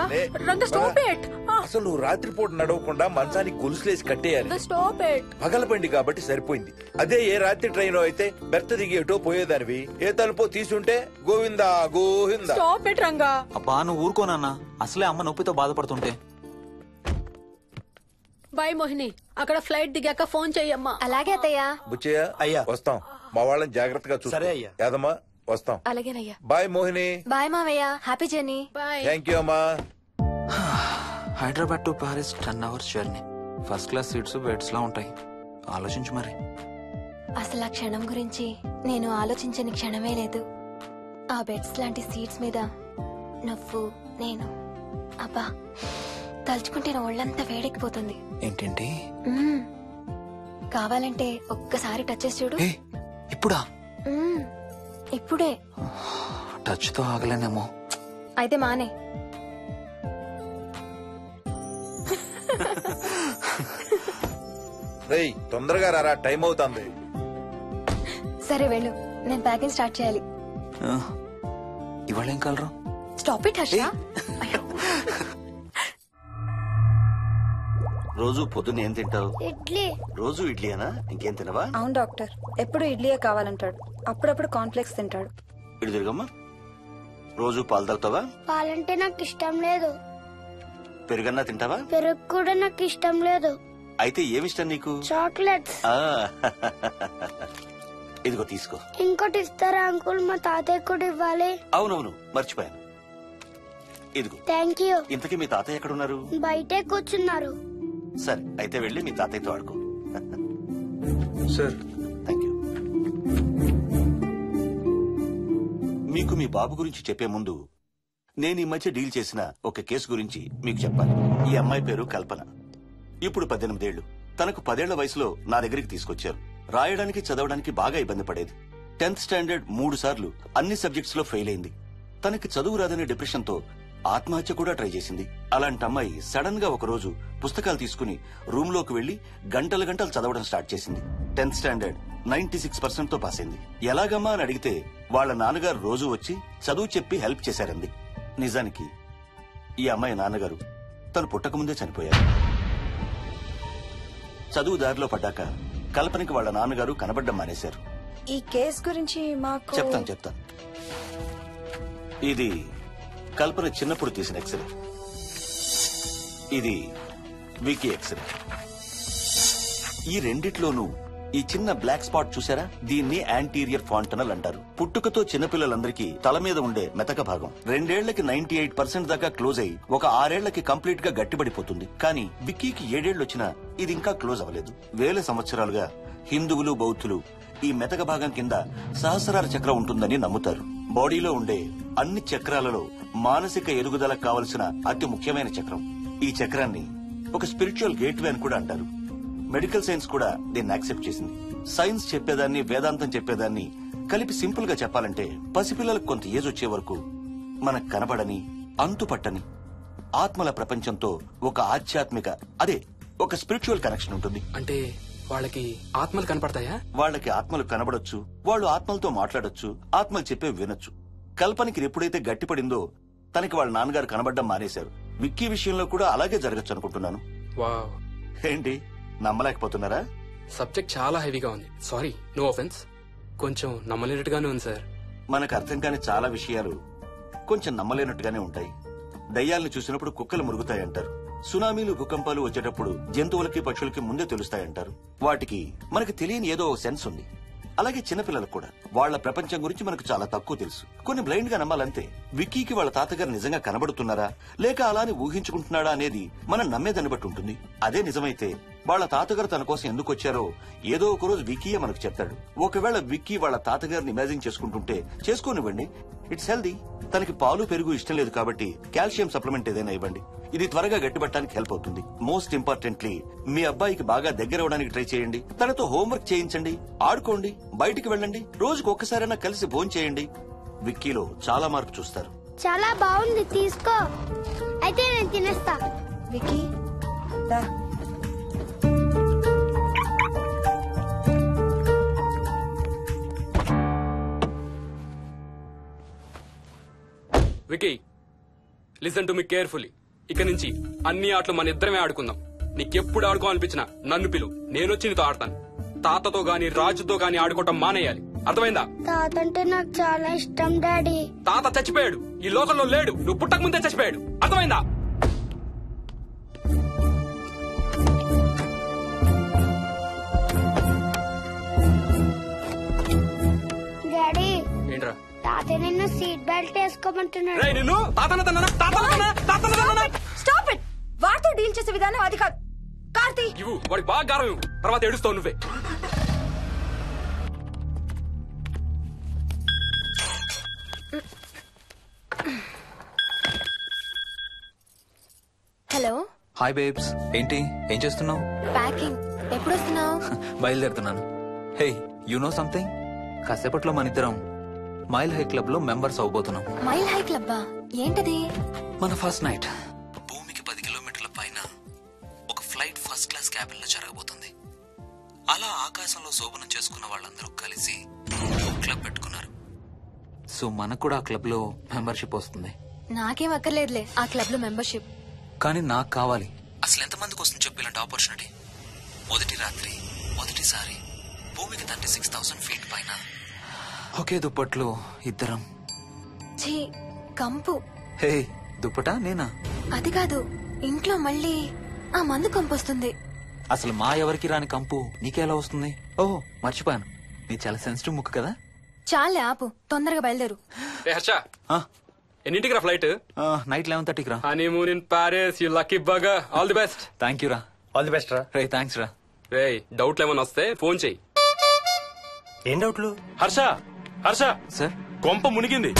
అసలు నువ్వు రాత్రిపూట నడవకుండా మంచానికి గొలుసులేసి కట్టేయాలి. పగలబండి కాబట్టి సరిపోయింది. అదే ఏ రాత్రి ట్రైన్ అయితే బెర్త దిగి ఎటో పోయేదానివి. ఏ తలుపో తీసుంటే గోవిందా గోవిందా. అబ్బా నువ్వు ఊరుకోనన్నా, అసలే అమ్మ నొప్పితో బాధపడుతుంటే. బాయ్ మోహిని, అక్కడ ఫ్లైట్ దిగాక ఫోన్ చెయ్యమ్మా. అలాగే అత్తయ్య. బుచ్చయ్య అయ్యా వస్తాం. మా వాళ్ళని జాగ్రత్తగా చూసుకో. సరే అయ్యా. యాదమ్మా వస్తాం. అలాగేనయ్యా. బాయ్ మోహిని. బాయ్ మావయ్య. Happy journey. Bye. Thank you అమ్మా. Hyderabad to Paris 10 hours journey. First class seats beds లా ఉంటాయి. ఆలోచించు మరి. అసలు ఆ క్షణం గురించి నేను ఆలోచించని క్షణమే లేదు. ఆ బెడ్స్ లాంటి సీట్స్ మీద నువ్వు నేను. అబ్బా తలుచుకుంటే నా ఒళ్ళంతా వేడెక్కిపోతుంది. ఏంటంటే కావాలంటే ఒక్కసారి టచ్ చేసి చూడు. ఇప్పుడా? ఇప్పుడే. టచ్ తో ఆగలేనేమో. అయితే మానే. రేయ్ తొందరగా రారా, టైం అవుతుంది. సరే వెళ్ళు, నేను ప్యాకింగ్ స్టార్ట్ చేయాలి. ఇవాళ ఏం కలరు? Stop it Harsha. రోజు పొద్దున్న ఏం తింటావు? ఇడ్లీ. రోజు ఇడ్లీనా? ఇంకేం తినవా? అవును డాక్టర్, ఎప్పుడు ఇడ్లీయే కావాలంటాడు. అప్పుడప్పుడు కాన్ఫ్లెక్స్ తింటాడు. ఇటు తిరగమ్మా. రోజు పాలు తాగుతావా? పాలంటే నాకు ఇష్టం లేదు. పెరుగన్నా తింటావా? పెరుగు కూడా నాకు ఇష్టం లేదు. అయితే ఏమిష్టం నీకు? చాక్లెట్స్. ఇదిగో తీసుకో. ఇంకోటి ఇస్తారా అంకుల్? మా తాతయ్య కూడా ఇవ్వాలి. అవునవును మర్చిపోయాను. ఇదిగో. Thank you. ఇంతకీ మీ తాతయ్య ఎక్కడున్నారు? బయటే కూర్చున్నారు. సరే అయితే వెళ్ళి మీ తాతయ్యతో ఆడుకో. Sir thank you. మీకు మీ బాబు గురించి చెప్పే ముందు నేను ఈ మధ్య డీల్ చేసిన ఒక కేసు గురించి మీకు చెప్పాలి. ఈ అమ్మాయి పేరు కల్పన. ఇప్పుడు 18 ఏళ్లు. తనకు 10 ఏళ్ల వయసులో నా దగ్గరికి తీసుకొచ్చారు. రాయడానికి చదవడానికి బాగా ఇబ్బంది పడేది. 10th స్టాండర్డ్ 3 సార్లు అన్ని సబ్జెక్ట్స్ లో ఫెయిల్ అయింది. తనకి చదువు రాదనే డిప్రెషన్ తో ఆత్మహత్య కూడా ట్రై చేసింది. అలాంటి అమ్మాయి సడన్ గా ఒక రోజు పుస్తకాలు తీసుకుని రూమ్ లోకి వెళ్లి గంటలు గంటలు చదవడం స్టార్ట్ చేసింది. 10th స్టాండర్డ్ 96% తో పాస్ అయింది. ఎలాగమ్మా అని అడిగితే వాళ్ళ నాన్నగారు రోజు వచ్చి చదువు చెప్పి హెల్ప్ చేశారంది. నిజానికి ఈ అమ్మాయి నాన్నగారు తను పుట్టకముందే చనిపోయారు. చదువు దారిలో పడ్డాక కల్పనకి వాళ్ళ నాన్నగారు కనబడ్డం మానేశారు. ఈ కేసు గురించి మాకు చెప్తాను. ఇది కల్పన చిన్నప్పుడు తీసిన ఎక్స్రే. ఇది వికీ ఎక్స్రే. ఈ రెండిట్లోనూ ఈ చిన్న బ్లాక్ స్పాట్ చూసారా? దీన్ని యాంటీరియర్ ఫాంటనల్ అంటారు. పుట్టుకతో చిన్నపిల్లలందరికీ తల మీద ఉండే మెతక భాగం 2 ఏళ్లకి 98% దాకా క్లోజ్ అయ్యి ఒక 6 ఏళ్లకి కంప్లీట్ గా గట్టిపడిపోతుంది. కానీ విక్కీకి 7 ఏళ్లు వచ్చినా ఇది ఇంకా క్లోజ్ అవ్వలేదు. వేల సంవత్సరాలుగా హిందువులు బౌద్ధులు ఈ మెతక భాగం కింద సహస్రార చక్రం ఉంటుందని నమ్ముతారు. బాడీలో ఉండే అన్ని చక్రాలలో మానసిక ఎదుగుదలకు కావలసిన అతి ముఖ్యమైన చక్రం. ఈ చక్రాన్ని ఒక స్పిరిచువల్ గేట్వే అని కూడా అంటారు. మెడికల్ సైన్స్ కూడా దీన్ని యాక్సెప్ట్ చేసింది. సైన్స్ చెప్పేదాన్ని వేదాంతం చెప్పేదాన్ని కలిపి సింపుల్ గా చెప్పాలంటే పసిపిల్లలకు కొంత ఏజ్ వచ్చే వరకు మనకు కనబడని అంతుపట్టని ఆత్మల ప్రపంచంతో ఒక ఆధ్యాత్మిక ఒక స్పిరిచువల్ కనెక్షన్ ఉంటుంది. అంటే వాళ్ళకి ఆత్మలు కనపడతాయా? వాళ్ళకి ఆత్మలు కనబడొచ్చు, వాళ్ళు ఆత్మలతో మాట్లాడొచ్చు, ఆత్మలు చెప్పే వినొచ్చు. కల్పనకి ఎప్పుడైతే గట్టిపడిందో తనకి వాళ్ళ నాన్నగారు కనబడ్డం మానేశారు. విక్కీ విషయంలో కూడా అలాగే జరగచ్చు అనుకుంటున్నాను. వావ్, ఏంటి నమ్మలేకపోతున్నారా? సబ్జెక్ట్ చాలా హెవీగా ఉంది. Sorry, no offence. కొంచెం నమ్మలేనట్టుగానే ఉంది సార్. మనకు అర్థం కాని చాలా విషయాలు కొంచెం నమ్మలేనట్టుగానే ఉంటాయి. దయ్యాలను చూసినప్పుడు కుక్కలు మురుగుతాయంటారు. సునామీలు భూకంపాలు వచ్చేటప్పుడు జంతువులకి పక్షులకి ముందే తెలుస్తాయంటారు. వాటికి మనకి తెలియని ఏదో సెన్స్ ఉంది. అలాగే చిన్నపిల్లలకు కూడా వాళ్ళ ప్రపంచం గురించి మనకు చాలా తక్కువ తెలుసు. కొన్ని బ్లైండ్ గా నమ్మాలంతే. విక్కీకి వాళ్ళ తాతగారు నిజంగా కనబడుతున్నారా లేక అలానే ఊహించుకుంటున్నాడా అనేది మనం నమ్మేదాన్ని బట్టి ఉంటుంది. అదే నిజమైతే వాళ్ళ తాతగారు తన కోసం ఎందుకు వచ్చారో ఏదో ఒక రోజు విక్కీయే మనకు చెప్తాడు. ఒకవేళ విక్కీ వాళ్ళ తాతగారిని ఇమాజిన్ చేసుకుంటుంటే చేసుకోనివ్వండి, ఇట్స్ హెల్దీ. తనకి పాలు పెరుగు ఇష్టం లేదు కాబట్టి కాల్షియం సప్లిమెంట్ ఏదైనా ఇవ్వండి. ఇది త్వరగా గట్టిపట్టడానికి హెల్ప్ అవుతుంది. మోస్ట్ ఇంపార్టెంట్లీ మీ అబ్బాయికి బాగా దగ్గర అవడానికి ట్రై చేయండి. తనతో హోంవర్క్ చేయించండి, ఆడుకోండి, బయటికి వెళ్ళండి, రోజుకు ఒక్కసారైనా కలిసి భోజనం చేయండి. విక్కీలో చాలా మార్పు చూస్తారు. చాలా బాగుంది, తీసుకో. అయితే నేను తినేస్తా. విక్కీ దా. Vicky, listen to me carefully. ఇక నుంచి అన్ని ఆటలు మన ఇద్దరమే ఆడుకుందాం. నీకెప్పుడు ఆడుకోవాలనిపించినా నన్ను పిలువు, నేనొచ్చి నీతో ఆడతాను. తాతతో గాని రాజుతో గాని ఆడుకోవటం మానేయాలి, అర్థమైందా? తాత అంటే నాకు చాలా ఇష్టం డాడీ. తాత చచ్చిపోయాడు, ఈ లోకంలో లేడు. నువ్వు పుట్టక ముందే చచ్చిపోయాడు, అర్థమైందా? డాడీ ఏంట్రా? తాత నిన్ను సీట్ బెల్ట్ వేసుకోమంటున్నాడు. నిన్ను స్టాప్ ఇట్. వాడితో డీల్ చేసే విధానం అది కాదు. కార్తీ ఇవ్వు, వాడికి బాగా గారం ఇవ్వు, తర్వాత ఏడుస్తావు నువ్వే. హలో. హాయ్ బేబ్స్, ఏంటి ఏం చేస్తున్నావు? ప్యాకింగ్. ఎప్పుడు వస్తున్నావు? బయలుదేరుతున్నాను. Hey, you know something? కాసేపట్లో మన ఇద్దరం మైల్ హై క్లబ్ లో మెంబర్స్ అవబోతున్నాం. మైల్ హై క్లబ్బా? ఏంటది? మన ఫస్ట్ నైట్ భూమికి 10 కిలోమీటర్ల పైన ఒక ఫ్లైట్ ఫస్ట్ క్లాస్ క్యాబిన్ లో జరగబోతుంది. అలా ఆకాశంలో శోభనం చేసుకున్న వాళ్ళందరూ కలిసి ఒక క్లబ్ పెట్టుకున్నారు. సో మనకు కూడా ఆ క్లబ్ లో మెంబర్షిప్ వస్తుంది. నాకేం అక్కర్లేదులే ఆ క్లబ్ లో మెంబర్షిప్. కానీ నాకు కావాలి. అసలు ఎంతమందికి వస్తుంది చెప్పు ఇలాంటి ఆపర్చునిటీ? మొదటి రాత్రి, మొదటిసారి భూమికి 36,000 ఫీట్ పైన ఒకే దుప్పట్లో ఇద్దరం. ఛీ, కంపు. హే, దుప్పటా నేనా? అది కాదు, ఇంట్లో మళ్ళీ ఆ మందు కంపు వస్తుంది. అసలు మా ఎవరికి రాని కంపు నీకెలా వస్తుంది? ఓహో, మర్చిపోయాను, నీ చాలా సెన్సిటివ్ ముక్కు కదా. చాలే ఆపు, తొందరగా బయలుదేరు. హర్ష, ఎన్నింటికి రా ఫ్లైట్? నైట్ 11:30కి రా. Honeymoon in Paris, you lucky bugger. All the best. Thank you రా. ఆల్ ది బెస్ట్ రా. రే, థ్యాంక్స్ రా. రే, డౌట్లు ఏమైనా వస్తే ఫోన్ చెయ్యి. ఏం డౌట్లు? హర్ష, హర్ష సార్, కొంప మునిగింది.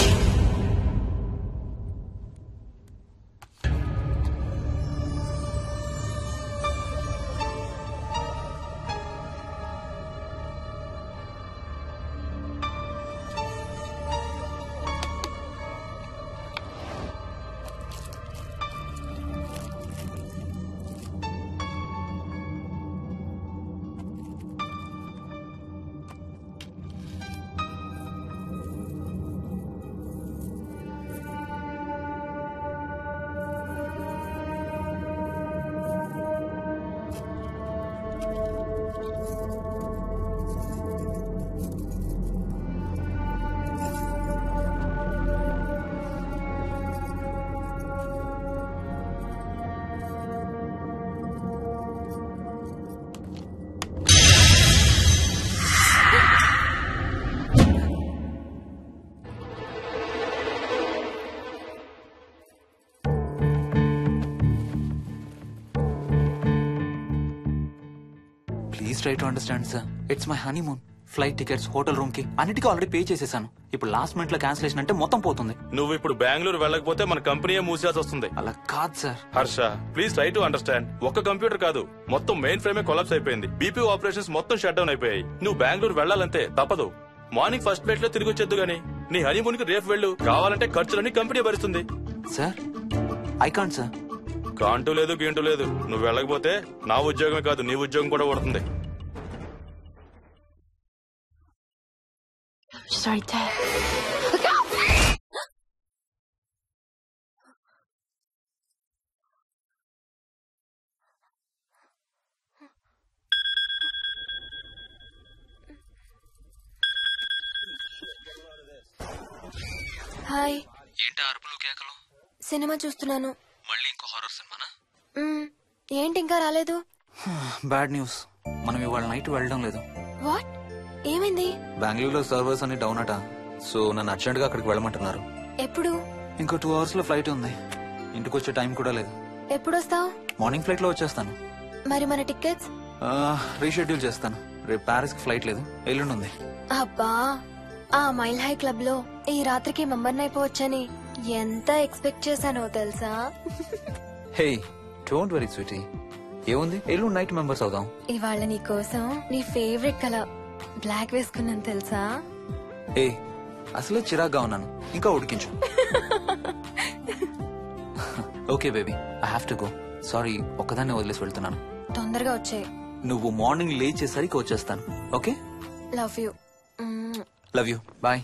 Please try to understand sir. It's my honeymoon. Flight tickets, hotel room కి అన్నిటికీ ఆల్రెడీ పే చేసేసాను. ఇప్పుడు లాస్ట్ మినిట్ లో క్యాన్సిలేషన్ అంటే మొత్తం పోతుంది. నువ్వు ఇప్పుడు బెంగళూరు వెళ్ళకపోతే మన కంపెనీయే మూసేయాల్సి వస్తుంది. అలా కాదు sir. Harsha, please try to understand. ఒక్క కంప్యూటర్ కాదు, మొత్తం మెయిన్ ఫ్రేమే కొలాప్స్ అయిపోయింది. బీపీ ఆపరేషన్స్ మొత్తం షట్ డౌన్ అయిపోయాయి. నువ్వు బెంగళూరు వెళ్ళాలంటే తప్పదు. మార్నింగ్ ఫస్ట్ ఫ్లైట్ లో తిరిగి వచ్చేద్దు గానీ నీ హనీమూన్ కి రేపు వెళ్ళు. కావాలంటే ఖర్చులన్నీ కంపెనీ భరిస్తుంది. Sir, I can't sir. కాంటూ లేదు, గీంటూ లేదు. నువ్వు వెళ్ళకపోతే నా ఉద్యోగమే కాదు, నీ ఉద్యోగం కూడా పడుతుంది. Right there. హాయ్. ఏంటి అరుపులు కేకలు? సినిమా చూస్తున్నాను. మళ్ళీ ఇంకో హారర్ సినిమానా? ఏంటి ఇంకా రాలేదు? బ్యాడ్ న్యూస్, మనం ఇవాళ నైట్ వెళ్ళడం లేదు. వాట్? ఏమైంది? బెంగళూరులో సర్వర్స్ అన్ని డౌన్ అట. సో నన్ను అర్జెంట్ గా అక్కడికి వెళ్ళమంటున్నారు. ఎప్పుడు? ఇంకో 2 hours లో ఫ్లైట్ ఉంది. ఇంటికి వచ్చే టైం కూడా లేదు. ఎప్పుడు వస్తావు? మార్నింగ్ ఫ్లైట్ లో వచ్చేస్తాను. మరి మన టికెట్స్? రీషెడ్యూల్ చేస్తాను. రేపు ప్యారిస్ కి ఫ్లైట్ లేదు, ఎల్లుండి ఉంది. అబ్బా, ఆ మైల్ హై క్లబ్ లో ఈ రాత్రికి మెంబర్ అయిపోవచ్చని ఎంత ఎక్స్పెక్ట్ చేశానో తెలుసా? హే డోంట్ వరీ స్వీటీ, ఏముంది ఎల్లుండి నైట్ మెంబర్స్ అవుదాం. ఇవాళ నీ కోసం నీ ఫేవరెట్ కలర్ బ్లాక్ వేసుకున్నాను తెలుసా? ఏ అసలే చిరాగ్గా ఉన్నాను, ఇంకా ఉడికించు. Okay baby, I have to go. Sorry, ఒక్కదాన్ని వదిలేసి వెళ్తున్నాను. తొందరగా వచ్చే. నువ్వు మార్నింగ్ లేచేసరికి వచ్చేస్తాను. Okay, love you. Love you, bye.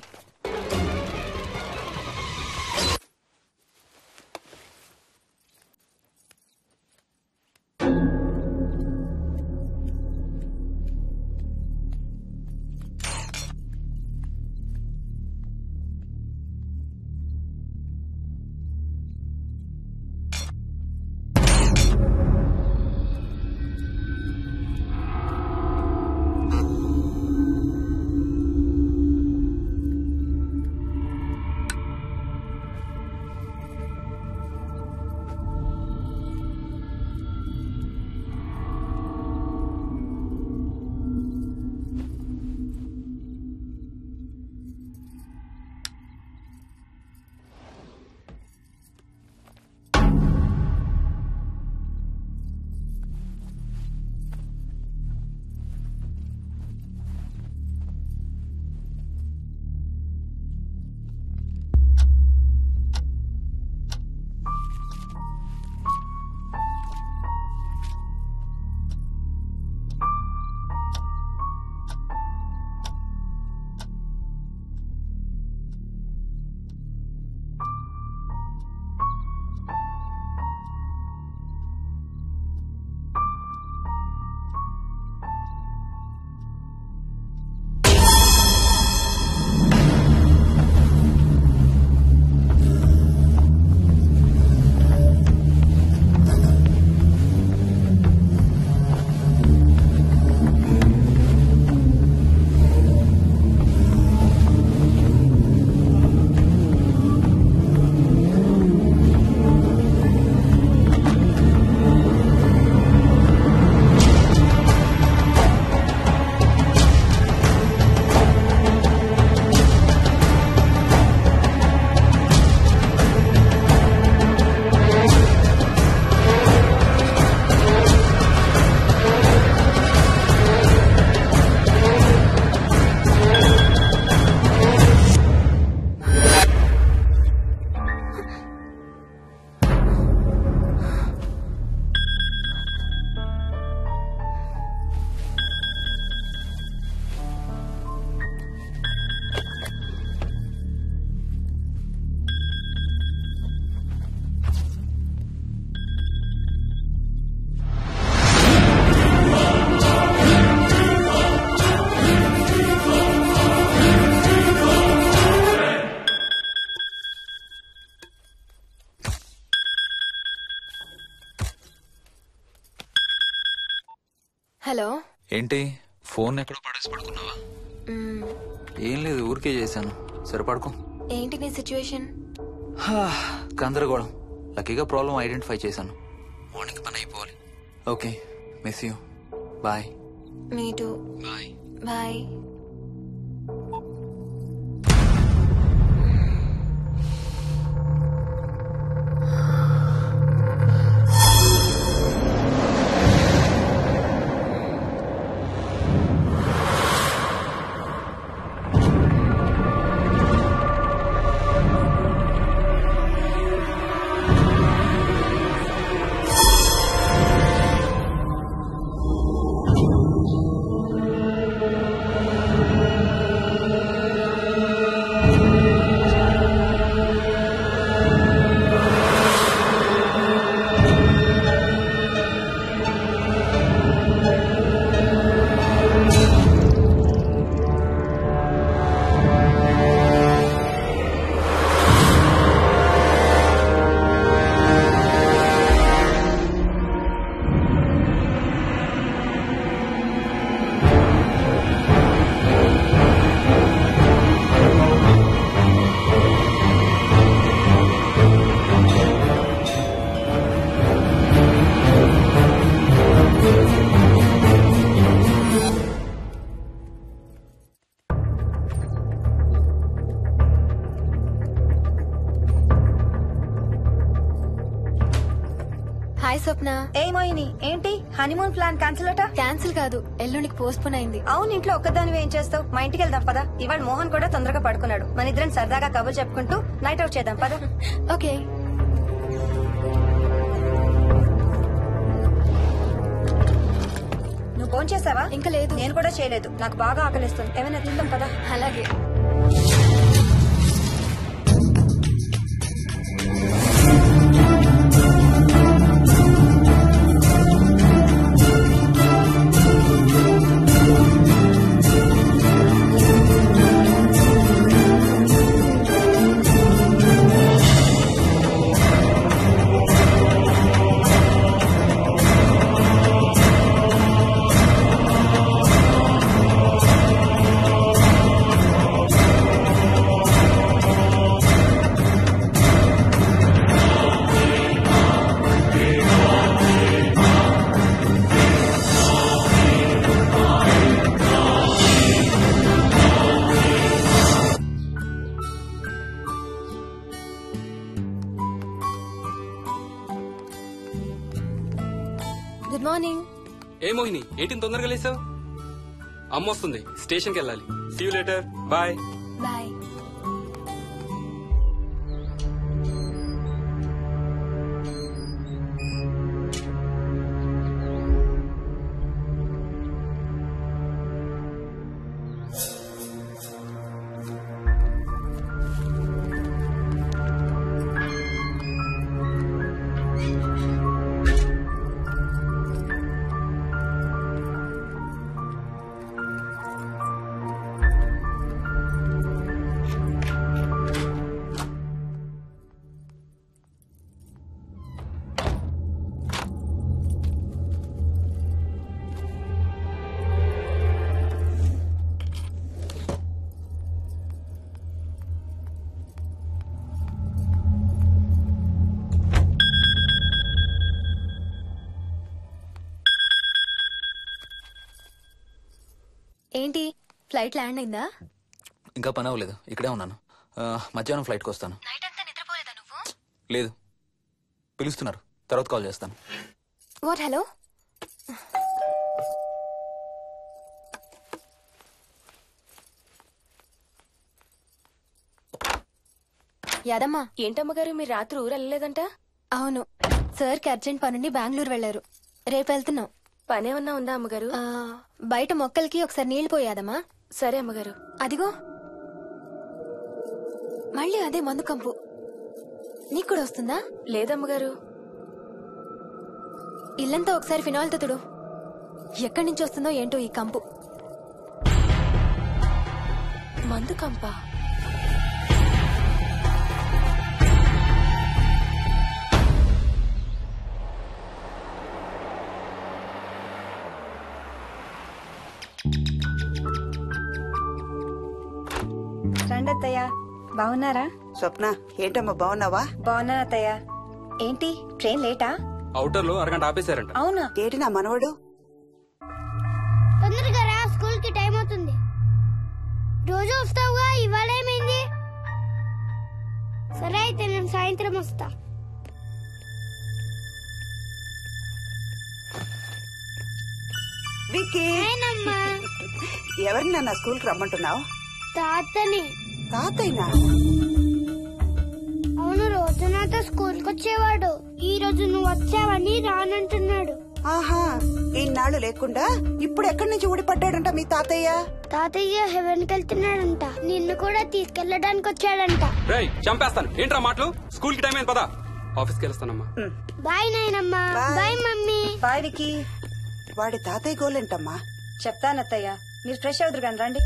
Hello. ఏంటి ఫోన్ ఎక్కడో పడేసి పడుకున్నావా? ఏం లేదు, ఊరికే చేశాను. సరే పడుకో. ఏంటి నీ సిచ్యువేషన్? గందరగోళం. లక్కీగా ప్రాబ్లం ఐడెంటిఫై చేశాను. మార్నింగ్ పని అయిపోవాలి. Okay, miss you. Bye. Me too. Bye. Bye. Hi Swapna. ఏమోయిని ఏంటి హనీమూన్ ప్లాన్ క్యాన్సిల్ అట? క్యాన్సిల్ కాదు, ఎల్లుండికి పోస్ట్ పోన్ అయింది. అవును, ఇంట్లో ఒక్కదానివి ఏం చేస్తావు? మా ఇంటికి వెళ్దాం పదా. ఇవాళ మోహన్ కూడా తొందరగా పడుకున్నాడు. మన ఇద్దరం సరదాగా కబుర్లు చెప్పుకుంటూ నైట్ అవుట్ చేద్దాం పదా. ఓకే. నువ్వు ఫోన్ చేసావా? ఇంకా లేదు. నేను కూడా చేయలేదు. నాకు బాగా ఆకలిస్తుంది. ఏమైనా తిందాం పదా. అలాగే. Good morning. ఏ మోహిని, ఏంటి తొందరగా లేసావు? అమ్మ వస్తుంది, స్టేషన్కి వెళ్ళాలి. See you later. Bye. Bye. ఏంటి, ఫ్లైట్ ల్యాండ్ అయిందా? ఇంకా పని అవ్వలేదు, ఇక్కడే ఉన్నాను. మధ్యాహ్నం ఫ్లైట్కి వస్తాను. లేదు, పిలుస్తున్నారు, తర్వాత కాల్ చేస్తాను. వాట్? హలో. యాదమ్మా. ఏంటమ్మగారు, మీరు రాత్రి ఊరు వెళ్ళలేదంట? అవును, సార్కి అర్జెంట్ పనుండి బెంగళూరు వెళ్లారు. రేపు వెళ్తున్నాం. పనేమన్నా ఉందా అమ్మగారు? బయట మొక్కలకి ఒకసారి నీళ్లు పోయాదమ్మా. సరే అమ్మగారు. అదిగో మళ్ళీ అదే మందు కంపు. నీకు కూడా వస్తుందా? లేదమ్మగారు. ఇల్లంతా ఒకసారి ఫినాయిల్తో తుడు. ఎక్కడి నుంచి వస్తుందో ఏంటో ఈ కంపు. మందు కంపా? రండి అత్తయ్య. బాగున్నారా? స్వప్న, ఏంటమ్మా బాగున్నావా? బాగున్నాను అత్తయ్య. ఏంటి ట్రైన్ లేటా? అవుటర్ లో అరగంట ఆపేశారంట. అవునా? ఏంటి నా మనవడు? తొందరగా రా, స్కూల్ కి టైం అవుతుంది. రోజు వస్తావుగా, ఇవాళ ఏమైంది? సరే అయితే నేను సాయంత్రం వస్తా. విక్కీ, ఎవరిని నా స్కూల్ కి రమ్మంటున్నావు? తాతని. తాతయ్యనా? అవును, రోజు నాతో స్కూల్ కి వచ్చేవాడు. ఈ రోజు నువ్వు వచ్చావని రానంటున్నాడు. ఆహా, ఇన్నాళ్ళు లేకుండా ఇప్పుడు ఎక్కడి నుంచి ఊడిపడ్డాడంట మీ తాతయ్య? తాతయ్య హెవెన్ కి వెళ్తున్నాడంట. నిన్ను కూడా తీసుకెళ్లడానికి వచ్చాడంట. రేయ్, చంపేస్తాను. ఏంట్రా మాటలు? స్కూల్ కి టైం అయింది, పదా. ఆఫీస్కి వెళ్తానమ్మా. బాయ్ నాయనమ్మా. Bye mummy. బాయ్ వికీ. వాడి తాతయ్య గోలేంటమ్మా? చెప్తానత్తయ్య, మీరు ఫ్రెష్ అవుతురు కానీ రండి.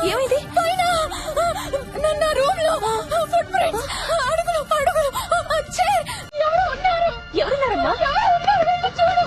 ఏమైంది? పైన నా రూమ్ లో ఫుట్ ప్రింట్స్, అడుగులు అడుగులు, చైర్. ఎవరు ఉన్నారు? ఎవరున్నారమ్మా? చూడు.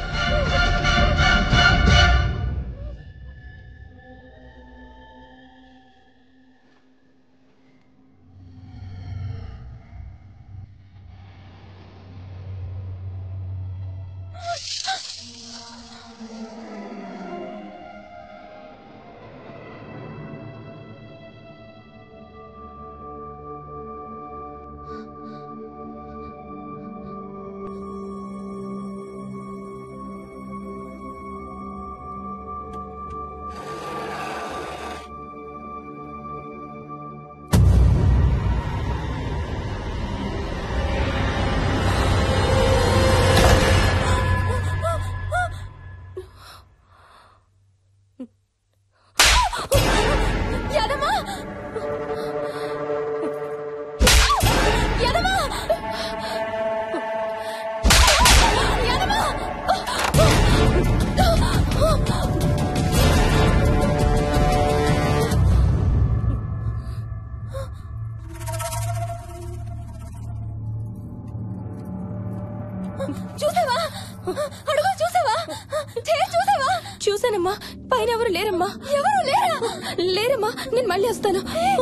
చూసావా? అడుగు చూసావా? చూసావా? చూసానమ్మా. పైన ఎవరు లేరమ్మా. ఎవరు లేరా? లేరమ్మా. నేను మళ్ళీ వస్తాను.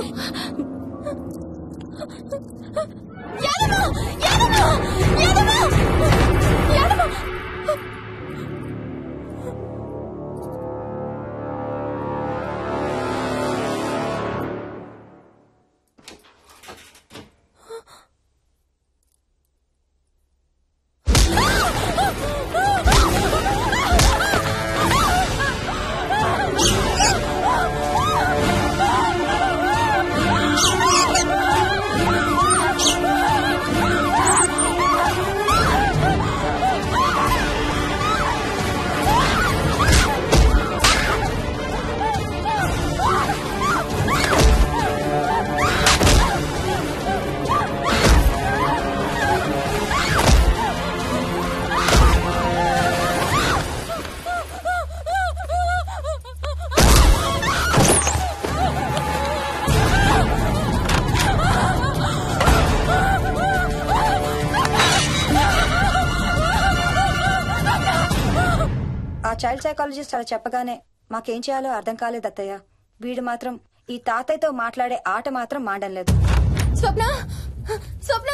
ఆ చైల్డ్ సైకాలజిస్ట్ అలా చెప్పగానే మాకేం చేయాలో అర్థం కాలేదు అత్తయ్య. వీడు మాత్రం ఈ తాతయ్యతో మాట్లాడే ఆట మాత్రం మాడం లేదు. స్వప్న, స్వప్న.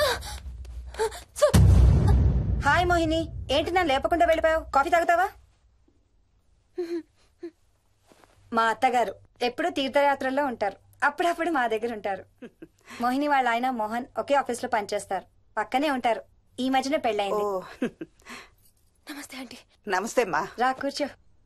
హాయ్ మోహిని, ఏంటి నన్ను లేపకుండా వెళ్ళిపోయావు? కాఫీ తాగుతావా? మా అత్తగారు ఎప్పుడూ తీర్థయాత్రల్లో ఉంటారు, అప్పుడప్పుడు మా దగ్గర ఉంటారు. మోహిని వాళ్ళ ఆయన మోహన్ ఒకే ఆఫీస్ లో పనిచేస్తారు, పక్కనే ఉంటారు. ఈ మధ్యన పెళ్ళైంది. నమస్తే ఆంటీ. నమస్తే అమ్మా. రా కూర్చో.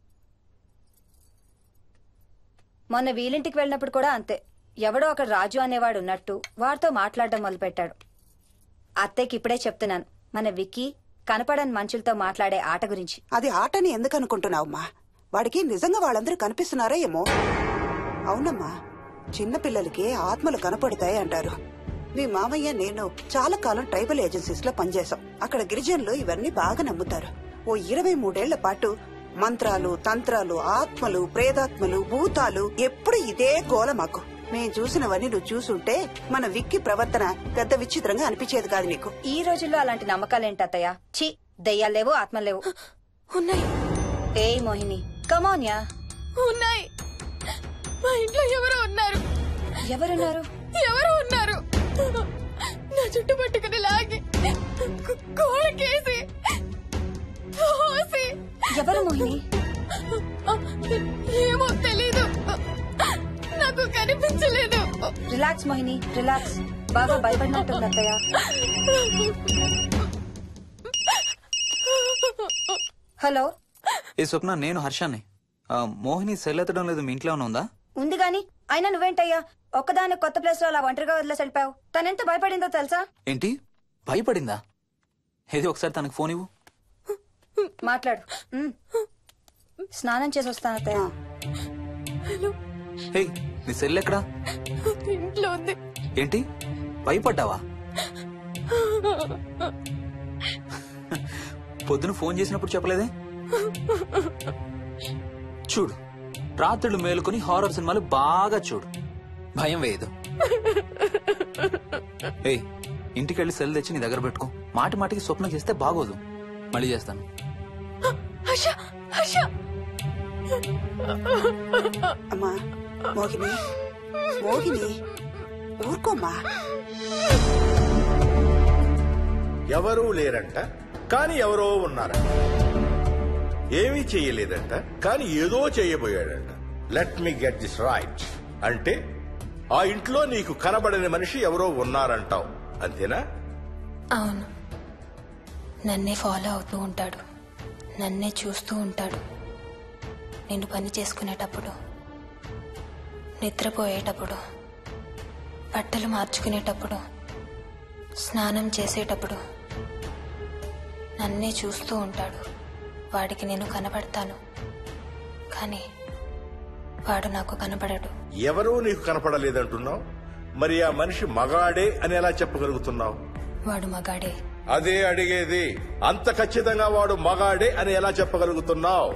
మొన్న వీలింటికి వెళ్ళినప్పుడు కూడా అంతే. ఎవడో ఒక రాజు అనేవాడు ఉన్నట్టు వాడితో మాట్లాడడం మొదలుపెట్టాడు. అత్తయ్యకి ఇప్పుడే చెప్తున్నాను, మన విక్కీ కనపడని మనుషులతో మాట్లాడే ఆట గురించి. అది ఆటని ఎందుకు అనుకుంటున్నావమ్మా? వాడికి నిజంగా వాళ్ళందరూ కనిపిస్తున్నారా ఏమో. అవునమ్మా, చిన్నపిల్లలకి ఆత్మలు కనపడతాయి అంటారు. మీ మామయ్య నేను చాలా కాలం ట్రైబల్ ఏజెన్సీస్ లో పనిచేశాం. అక్కడ గిరిజనులు ఇవన్నీ బాగా నమ్ముతారు. ఓ 23 పాటు మంత్రాలు, తంత్రాలు, ఆత్మలు, ప్రేతాత్మలు, భూతాలు, ఎప్పుడు ఇదే గోల మాకు. మేం చూసినవన్నీ నువ్వు చూసుంటే మన విక్కీ ప్రవర్తన పెద్ద విచిత్రంగా అనిపించేది కాదు నీకు. ఈ రోజుల్లో అలాంటి నమ్మకాలేంటి అత్తయ్య? ఛీ, దెయ్యాలు లేవు, ఆత్మలు లేవు. ఉన్నాయి. ఏ మోహిని, కమాన్యా. ఉన్నాయి. మా ఇంట్లో ఎవరో ఉన్నారు. ఎవరున్నారు? ఎవరు ఉన్నారు? నా చుట్టు పట్టుకుని లాగి కోళ్ళకేసి తోసి. ఎవరు మోహిని? ఏమో తెలీదు, నాకు కనిపించలేదు. Relax Mohini, relax. బాగా భయపడినట్టుంది అత్తయ్య. హలో. ఏ స్వప్న, నేను హర్షాన్ని. మోహిని సెల్ ఎత్తడం లేదు, మీ ఇంట్లో ఉందా? ఉంది గాని, అయినా నువ్వేంటయ్యా ఒక్కదాని కొత్త ప్లేస్ లో అలా ఒంటరిగా వదిలేసి వెళ్ళిపోయావు? తనెంత భయపడిందో తెలుసా? ఏంటి, భయపడిందా? ఏది ఒకసారి తనకు ఫోన్ ఇవ్వు. మాట్లాడు. స్నానం చేసి వస్తాను అత్తయ్య. హే, నీ సెల్ ఎక్కడా? ఇంట్లో ఉంది. ఏంటి, భయపడ్డావా? పొద్దున ఫోన్ చేసినప్పుడు చెప్పలేదే? చూడు, రాత్రులు మేలుకొని హారర్ సినిమాలు బాగా చూడు, భయం వేయదు. ఏయ్, ఇంటికెళ్ళి సెల్ తెచ్చి నీ దగ్గర పెట్టుకో. మాటి మాటికి స్వప్నం చేస్తే బాగోదు. మళ్ళీ చేస్తాను. అమ్మా మోహిని, మోహిని ఊరుకోమ్మా. ఎవరూ లేరంట కానీ ఎవరో ఉన్నారంట. ఏమీ చెయ్యలేదంట కానీ ఏదో చేయబోయాడంట. Let me get this right. అంటే ఆ ఇంట్లో నీకు కనబడని మనిషి ఎవరో ఉన్నారంటావు, అంతేనా? అవును, నన్నే ఫాలో అవుతూ ఉంటాడు, నన్నే చూస్తూ ఉంటాడు. నేను పని చేసుకునేటప్పుడు, నిద్రపోయేటప్పుడు, బట్టలు మార్చుకునేటప్పుడు, స్నానం చేసేటప్పుడు నన్నే చూస్తూ ఉంటాడు. వాడికి నేను కనపడతాను కానీ వాడు నాకు కనపడడు. ఎవరూ నీకు కనపడలేదంటున్నావు, మరి ఆ మనిషి మగాడే అని ఎలా చెప్పగలుగుతున్నావు? వాడు మగాడే. అదే అడిగేది, అంత ఖచ్చితంగా వాడు మగాడే అని ఎలా చెప్పగలుగుతున్నావు?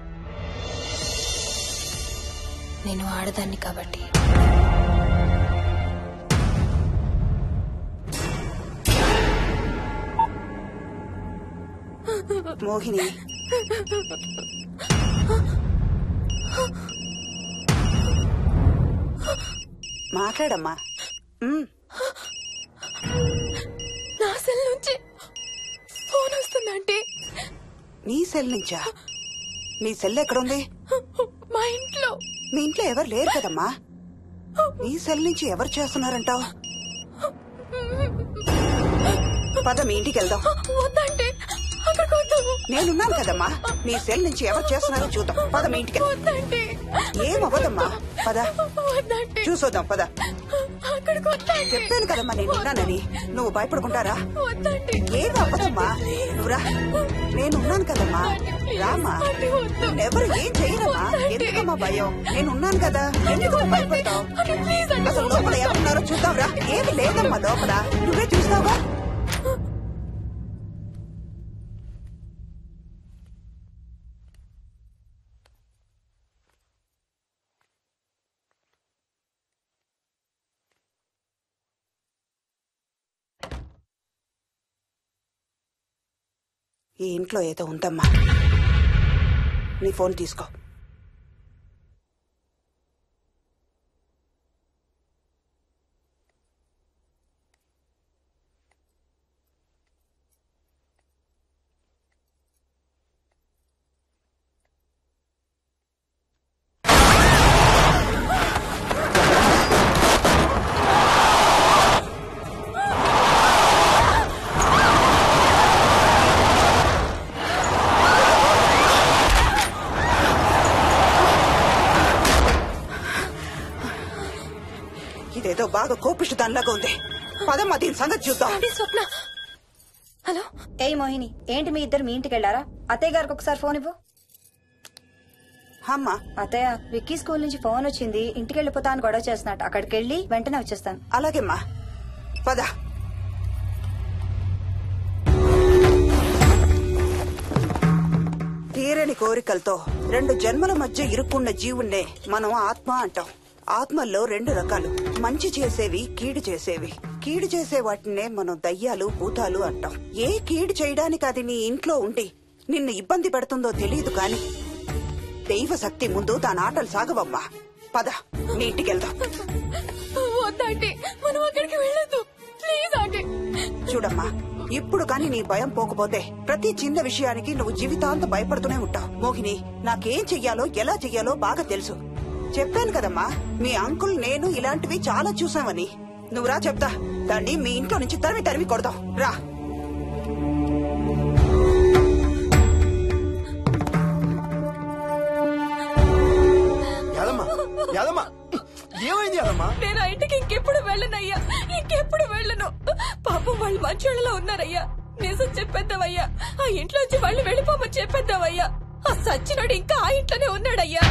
నేను ఆడదాన్ని కాబట్టి. మోహిని, మాట్లాడమ్మా. నా సెల్ నుంచి ఫోన్ వస్తుందంటే. నీ సెల్ నుంచా? నీ సెల్ ఎక్కడుంది? మా ఇంట్లో. మీ ఇంట్లో ఎవరు లేరు కదమ్మా. నీ సెల్ నుంచి ఎవరు చేస్తున్నారంటావు? పద మీ ఇంటికి వెళ్దాం. వద్దంటే నేనున్నాను కదమ్మా. నీ సెల్ నుంచి ఎవరు చేస్తున్నారో చూద్దాం. పద మీ ఇంటికి. ఏమవ్వదమ్మా, పద చూసొద్దాం. పద. చెప్పాను కదమ్మా నేనున్నానని. నువ్వు భయపడుకుంటారా? ఏం అవ్వదమ్మా, నువ్వురా. నేనున్నాను కదమ్మా, రామ్మా. ఎవరు ఏం చేయరమ్మా. ఎందుకమ్మా భయం? నేనున్నాను కదా, ఎందుకు భయపడతావు? అసలు లోపల ఎవరున్నారో చూద్దాంరా. ఏమి లేదమ్మా లోపల, నువ్వే చూస్తావా? ఈ ఇంట్లో ఏదో ఉందమ్మా. నీ ఫోన్ తీసుకో. ఇదేదో బాగా కోపిష్టి దానిలాగా ఉంది. పదమ్మా దీని సంగతి చూద్దాం. హలో. ఏయ్ మోహిని, ఏంటి మీ ఇద్దరు మీ ఇంటికి వెళ్ళారా? అత్తయ్య గారికి ఒకసారి ఫోన్ ఇవ్వు. అమ్మా. అత్తయ్య, విక్కీ స్కూల్ నుంచి ఫోన్ వచ్చింది, ఇంటికి వెళ్ళిపోతా అని గొడవ చేస్తున్నట్టు. అక్కడికి వెళ్ళి వెంటనే వచ్చేస్తాను. అలాగేమ్మా, పద. తీరని కోరికలతో 2 జన్మల మధ్య ఇరుక్కున్న జీవుణ్ణే మనం ఆత్మ అంటాం. ఆత్మల్లో 2 రకాలు, మంచి చేసేవి, కీడు చేసేవి. కీడు చేసే వాటినే మనం దయ్యాలు, భూతాలు అంటాం. ఏ కీడు చేయడానికి అది నీ ఇంట్లో ఉండి నిన్ను ఇబ్బంది పెడుతుందో తెలియదు కాని దైవ శక్తి ముందు దాని ఆటలు సాగవమ్మా. పద నీ ఇంటికి వెళ్దాం. చూడమ్మా, ఇప్పుడు కాని నీ భయం పోకపోతే ప్రతి చిన్న విషయానికి నువ్వు జీవితాంతం భయపడుతూనే ఉంటావు. మోహిని, నాకేం చెయ్యాలో ఎలా చెయ్యాలో బాగా తెలుసు. చెప్పాను కదమ్మా, మీ అంకుల్ నేను ఇలాంటివి చాలా చూసామని. నువ్వు రా చెప్తా. దాన్ని మీ ఇంట్లో నుంచి తరిమి కొడదాం. రా. ఏమైంది యాదమ్మా? నేను ఆ ఇంటికి ఇంకెప్పుడు వెళ్ళనయ్యా, ఇంకెప్పుడు వెళ్ళను. పాపం వాళ్ళు మంచోళ్ళలో ఉన్నారయ్యా. నిజం చెప్పేద్దామయ్యా, ఆ ఇంట్లోంచి వాళ్ళు వెళ్ళిపోమని చెప్పేద్దామయ్యా. ఆ సచ్చినోడు ఇంకా ఆ ఇంట్లోనే ఉన్నాడయ్యా.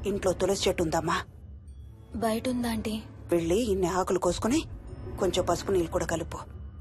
ఇంట్లో తులసి చెట్టు ఉందమ్మా. బయట ఉందా ఆంటీ? వెళ్ళి ఇన్ని ఆకులు కోసుకుని కొంచెం పసుపు నీళ్ళు కూడా కలుపు.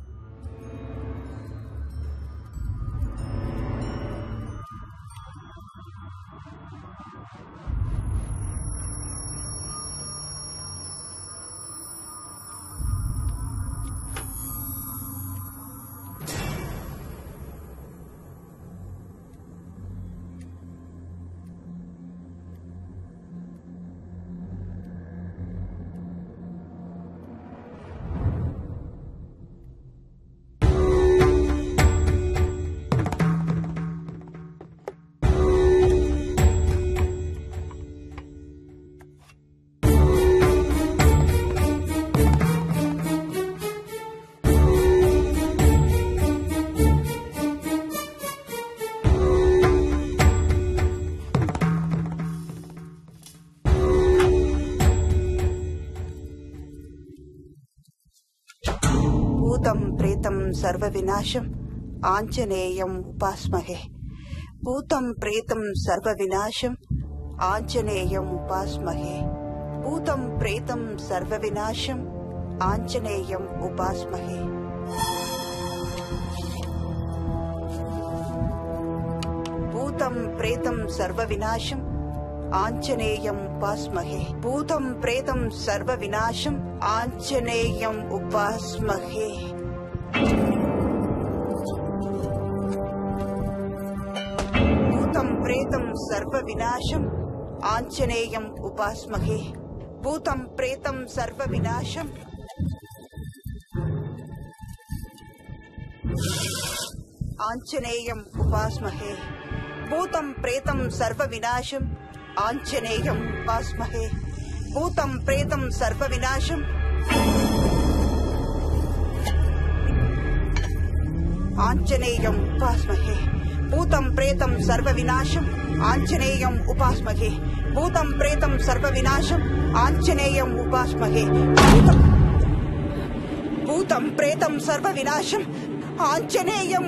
భూతం ప్రేతం సర్వ వినాశం ఆంజనేయం ఉపాస్మహే. భూతం ప్రేతం సర్వ వినాశం ఆంజనేయం ఉపాస్మహే. భూతం ప్రేతం సర్వ వినాశం ఆంజనేయం ఉపాస్మహే. భూతం ప్రేతం సర్వ వినాశం ఆంజనేయం ఉపాస్మహే. భూతం ప్రేతం సర్వ వినాశం ఆంజనేయం ఉపాస్మహే. భూతం ప్రేతం సర్వ వినాశం ఆంజనేయం ఉపాస్మహే. భూతం ప్రేతం సర్వ వినాశం ఆంజనేయం ఉపాస్మహే. భూతం ప్రేతం సర్వ వినాశం ఆంజనేయం ఉపాస్మహే. భూతం ప్రేతం సర్వ వినాశం ఆంజనేయం ఉపాస్మహే. భూతం ప్రేతం సర్వ వినాశం ఆంజనేయం ఉపాస్మహే. భూతం ప్రేతం సర్వ వినాశం ఆంజనేయం ఉపాస్మహే. భూతం ప్రేతం సర్వ వినాశం ఆంజనేయం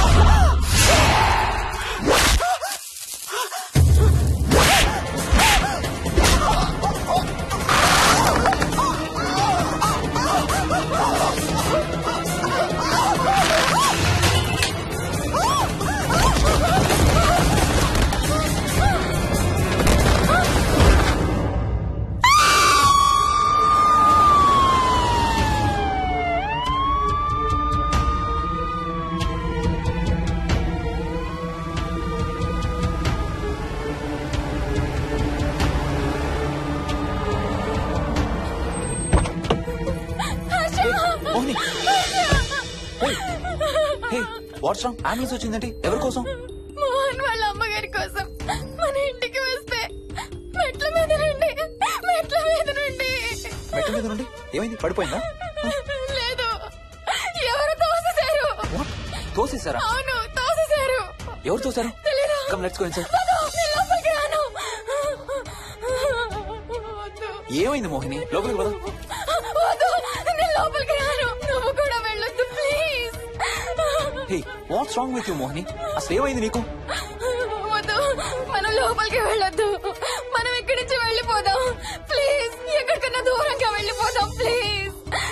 వాట్స్ రాంగ్? అంబులెన్స్ వచ్చిందండి. ఎవరి కోసం? మోహన్ వాళ్ళ అమ్మగారి కోసం. మన ఇంటికి వస్తే మెట్ల మీద నుండి మెట్ల మీద నుండి ఏమైంది? పడిపోయిందా? లేదు, ఎవరు తోసేశారు. తోసేశారా? అవును, తోసేశారు. ఎవరు తోసారు? తెలీదు. Come let's go inside. లోపలికి రాను. ఏమైంది మోహిని? లోపలికి పద. వద్దు, నేను లోపలికి రాను. నువ్వు కూడా వెళ్ళొద్దు please. Hey, what's wrong with you Mohini? అసలు ఏమైంది నీకు? వద్దు, మనం లోపలికి వెళ్ళొద్దు. మనం ఇక్కడి నుంచి వెళ్ళిపోదాం ప్లీజ్. ఎక్కడికన్నా దూరంగా వెళ్ళిపోదాం please.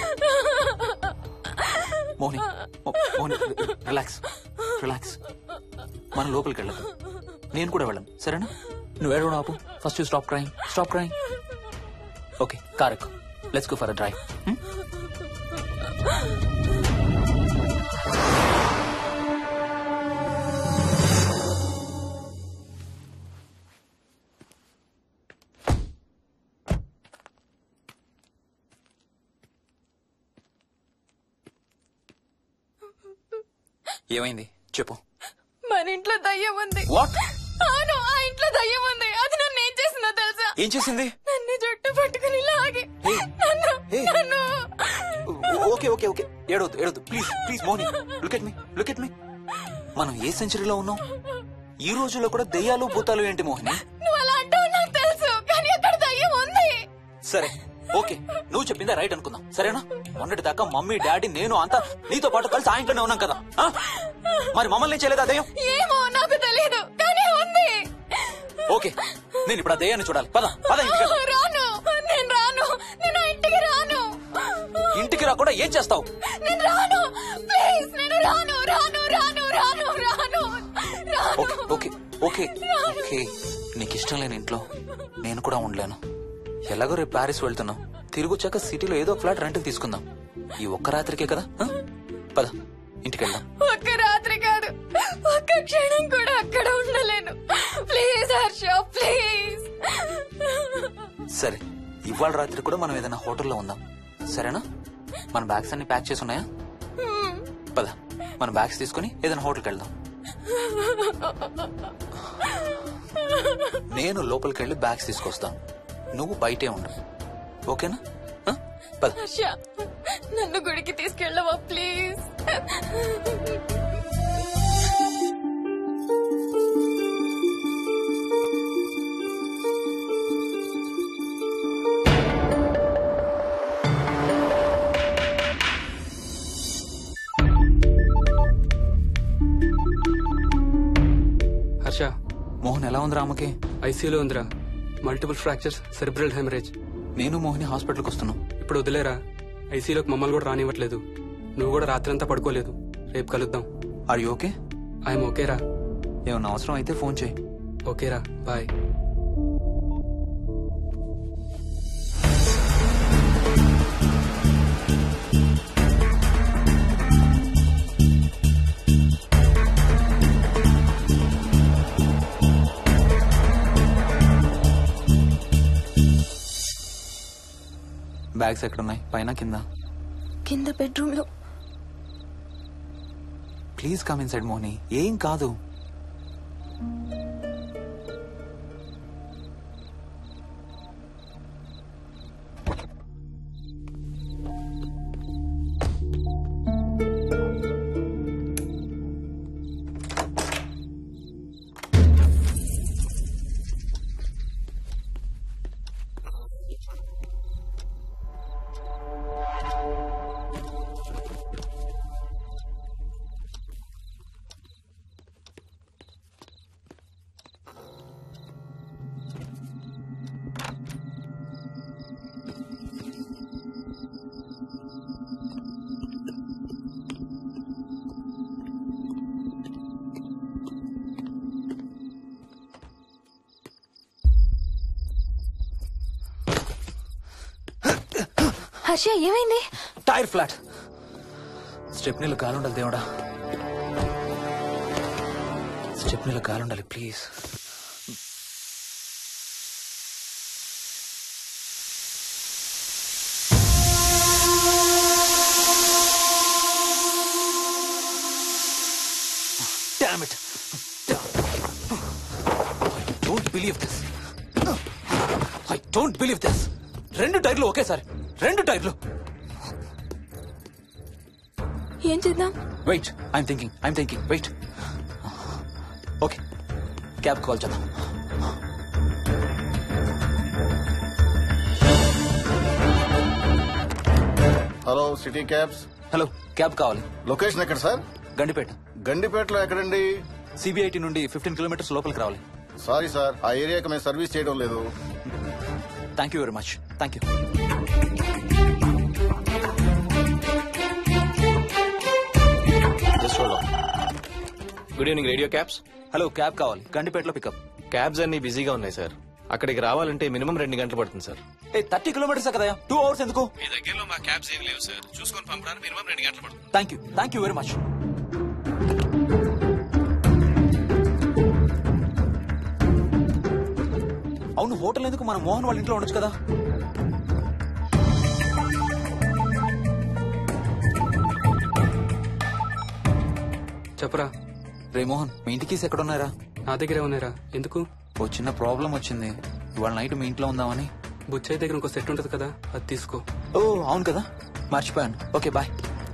Mohini, Mohini relax relax. మనం లోపలికి వెళ్ళదు. నేను కూడా వెళ్ళను, సరేనా? నువ్వు ఏడవడం ఆపు. First you stop crying. Stop crying. Okay, car ఎక్కు. Let's go for a drive. ఏమైంది చెప్పు. మన ఇంట్లో దయ్యం ఉంది. వాట్? అవును, ఆ ఇంట్లో దయ్యం ఉంది. అది నన్ను ఏం చేసిందో తెలుసా? ఏం చేసింది? నన్ను జుట్టు పట్టుకుని లాగి నన్ను. ఓకే ఓకే ఓకే, ఏడవద్దు ఏడవద్దు please please Mohini. Look at me. మనం ఏ సెంచరీలో ఉన్నాం? ఈ రోజుల్లో కూడా దెయ్యాలు భూతాలు ఏంటి మోహిని? నువ్వు అలా అంటావు నాకు తెలుసు, కానీ అక్కడ దయ్యం ఉంది. సరే ఓకే, నువ్వు చెప్పిందే రైట్ అనుకుందాం, సరేనా? మొన్నటి దాకా మమ్మీ డాడీ నేను అంతా నీతో పాటు కలిసి ఆ ఇంట్లోనే ఉన్నాం కదా. మరి మమ్మల్ని చేయలేదా దయ్యం? ఏమో నాకు తెలియదు, కానీ ఉంది. ఓకే నేను ఇప్పుడు ఆ దయ్యాన్ని చూడాలి. పద పద ఇంటికి వెళ్దాం. రాను, నేను రాను, నేను ఆ ఇంటికి రాను. ఇంటికి రాకుండా ఏం చేస్తావు? నేను రాను, ప్లీజ్, నేను రాను, రాను, రాను, రాను, రాను, రాను. ఓకే ఓకే ఓకే ఓకే నీకు ఇష్టం లేని ఇంట్లో నేను కూడా ఉండలేను. ఎలాగో రేపు ప్యారిస్ వెళ్తున్నాం. తిరిగి వచ్చాక సిటీలో ఏదో ఫ్లాట్ రెంట్కి తీసుకుందాం. ఈ ఒక్క రాత్రికే కదా. పద ఇంటికి వెళ్దాం. ఒక్క రాత్రి కాదు, ఒక్క క్షణం కూడా అక్కడ ఉండలేను. Please Harsha, please. సరే ఇవాళ రాత్రి కూడా మనం ఏదైనా హోటల్లో ఉందాం, సరేనా? మన బ్యాగ్స్ అన్ని ప్యాక్ చేసి ఉన్నాయా? పద మన బ్యాగ్స్ తీసుకుని ఏదైనా హోటల్కి వెళ్దాం. నేను లోపలికి వెళ్ళి బ్యాగ్స్ తీసుకొస్తాను, నువ్వు బయటే ఉండు, ఓకేనా? పద. హర్ష, నన్ను గుడికి తీసుకెళ్ళవా ప్లీజ్? హర్ష, మోహన్ ఎలా ఉందిరా? ఆమెకి ఐసీయూలో ఉందిరా. Multiple fractures, cerebral haemorrhage. నేను మోహిని హాస్పిటల్కి వస్తున్నాం. ఇప్పుడు వదిలేరా, ఐసీయూలోకి మమ్మల్ని కూడా రానివ్వట్లేదు. నువ్వు కూడా రాత్రి అంతా పడుకోలేదు. రేపు కలుద్దాం. Are you okay? ఐఎమ్ ఓకేరా. ఏమన్నా అవసరం అయితే ఫోన్ చేయి. ఓకేరా, బాయ్. బ్యాగ్స్ ఎక్కడున్నాయి? పైన కింద? కింద బెడ్రూమ్ లో. Please come inside Mohini, ఏం కాదు. హర్ష, ఏమైంది? Tyre flat. స్టెప్నీలో కాలుండాలి దేవుడా, స్టెప్నీలో కాలుండాలి please. Damn it. I don't believe this. I don't believe this. 2 టైర్లు ఒకేసారి, 2 టైర్లు. ఏం చేద్దాం? Wait, I'm thinking. Wait. Okay, cab call చేద్దాం. Hello, city cabs. Hello, cab కావాలి. లొకేషన్ ఎక్కడ సార్? గండిపేట. గండిపేటలో ఎక్కడండి? సిబిఐటి నుండి 15 కిలోమీటర్స్ లోపలికి రావాలి. సారీ సార్, ఆ ఏరియాకి మేము సర్వీస్ చేయడం లేదు. Thank you very much. Thank you. Good evening radio cabs. Hello, cab కావాలి. గండిపేటలో పికప్. క్యాబ్స్ అన్ని బిజీగా ఉన్నాయి సార్. అక్కడికి రావాలంటే మినిమం 2 గంటలు పడుతుంది సార్. 30 కిలోమీటర్స్ కదా, 2 అవర్స్ ఎందుకు? మీ దగ్గరలో మా క్యాబ్స్ ఏం లేవు సార్. చూసుకొని పంపడానికి మినిమం 2 గంటలు పడుతుంది. Thank you very much. అవును, హోటల్ ఎందుకు? మన మోహన్ వాళ్ళ ఇంట్లో ఉండొచ్చు కదా. చెప్పరా. రే మోహన్, మీ ఇంటి కీస్ ఎక్కడ ఉన్నారా? నా దగ్గరే ఉన్నారా. ఎందుకు? ఓ చిన్న ప్రాబ్లం వచ్చింది. ఇవాళ నైట్ మీ ఇంట్లో ఉందామని. బుచ్చయ్య దగ్గర ఇంకో సెట్ ఉంటది కదా, అది తీసుకో. ఓ అవును కదా, మర్చిపోయాను. Okay bye.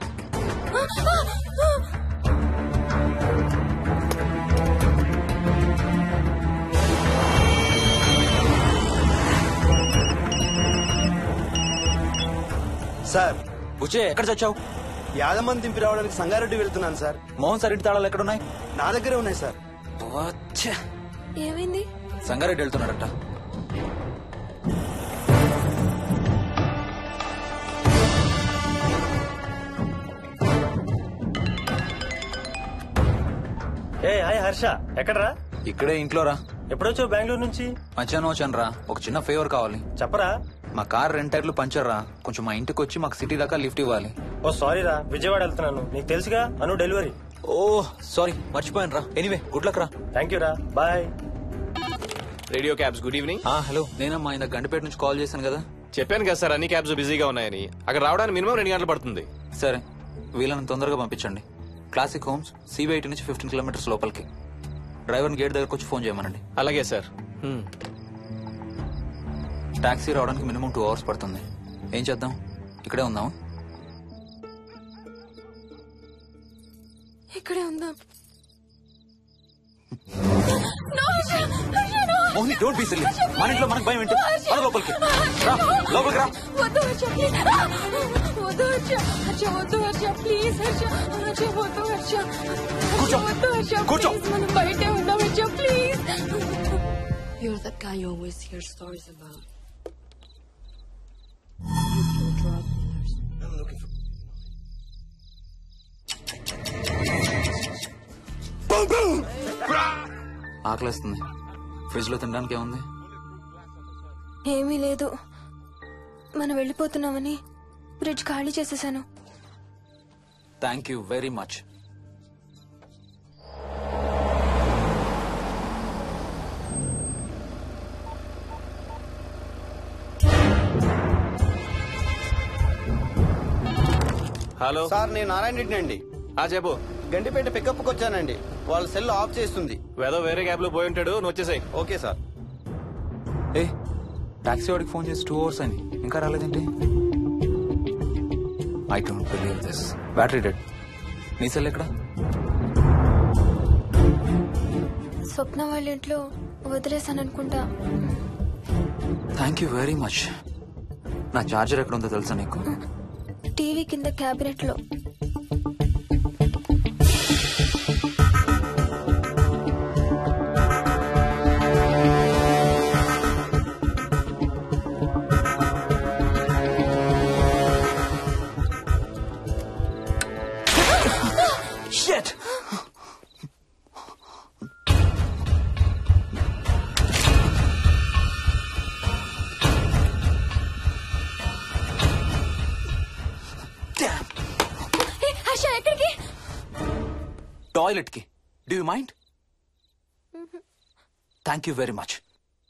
సార్, బుచ్చయ్య ఎక్కడ చచ్చావు? యాదమ్మని దింపి రావడానికి సంగారెడ్డి వెళ్తున్నాను సార్. మోహన్ సార్ ఇంటి తాళాలు ఎక్కడున్నాయి? నా దగ్గరే ఉన్నాయి సార్. ఏమైంది? సంగారెడ్డి వెళ్తున్నాడట. ఏ హాయ్ హర్ష, ఎక్కడరా? ఇక్కడే ఇంట్లో రా. ఎప్పుడొచ్చావు బెంగళూరు నుంచి? మధ్యాహ్నం వచ్చాను రా. ఒక చిన్న ఫేవర్ కావాలి. చెప్పరా. మా కార్ 2 టైర్లు పంచర్ రా. కొంచెం మా ఇంటికి వచ్చి మాకు సిటీ దాకా లిఫ్ట్ ఇవ్వాలి. ఓ సారీ రా, విజయవాడ వెళ్తున్నాను. నీకు తెలుసుగా అను డెలివరీ. ఓ సారీ, మర్చిపోయాను రా. ఎనీవే గుడ్ లక్ రా. థ్యాంక్ యూ రా, bye. Radio cabs good evening. Hello, నేనమ్మా ఇంత గంటపేట నుంచి కాల్ చేశాను కదా. చెప్పాను కదా సార్, అన్ని క్యాబ్స్ బిజీగా ఉన్నాయని. అక్కడ రావడానికి మినిమం 2 గంటలు పడుతుంది. సరే, వీళ్ళని తొందరగా పంపించండి. క్లాసిక్ హోమ్స్ CB80 నుంచి 15 కిలోమీటర్స్ లోపలికి. డ్రైవర్ని గేట్ దగ్గరకు వచ్చి ఫోన్ చేయమనండి. అలాగే సార్. టాక్సీ రావడానికి మినిమం 2 అవర్స్ పడుతుంది. ఏం చేద్దాం, ఇక్కడే ఉందాం. ఇక్కడే ఉందాం. Mohini, don't be silly. మన ఇంట్లో మనకు భయం ఏంటి? మన లోపలికి రా, లోపలికి రా. వద్దు హర్ష, ప్లీజ్. వద్దు హర్ష, హర్ష వద్దు హర్ష, ప్లీజ్ హర్ష, హర్ష వద్దు హర్ష, వద్దు హర్ష, కూర్చో. ప్లీజ్, మనం బయటే ఉందాం Harsha, please. You're that guy you always hear stories about. I'm looking for. ఆకలేస్తుంది. ఫ్రిడ్జ్ లో తినడానికి ఏముంది? ఏమీ లేదు. మనం వెళ్ళిపోతున్నామని ఫ్రిడ్జ్ ఖాళీ చేసేసాను. Thank you very much. Hello sir, నేను నారాయణ రెడ్డి అండి. చెప్పు. గండిపేట పికప్ కు వచ్చానండి. వాళ్ళ సెల్ ఆఫ్ చేస్తుంది. ఏదో వేరే క్యాబ్ లో పోయి ఉంటాడు, నువ్వు వచ్చేసాయి. Okay sir. ఏ, టాక్సీ వాడికి ఫోన్ చేసి 2 అవర్స్ అని ఇంకా రాలేదేంటి? I don't believe this. Battery dead. నీ సెల్ ఎక్కడ? స్వప్న వాళ్ళ ఇంట్లో వదిలేసాను అనుకుంటా. Thank you very much. నా చార్జర్ ఎక్కడ ఉందో తెలుసా నీకు? టీవీ కింద క్యాబినెట్ లో. Shit! హర్ష ఎక్కడికి? టాయిలెట్ కి. Do you mind? Thank you very much.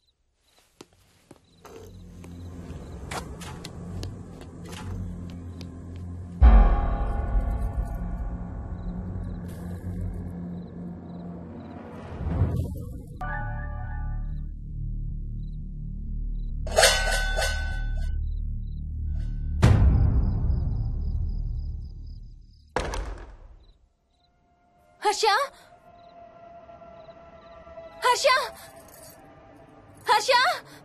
Harsha, Harsha, Harsha,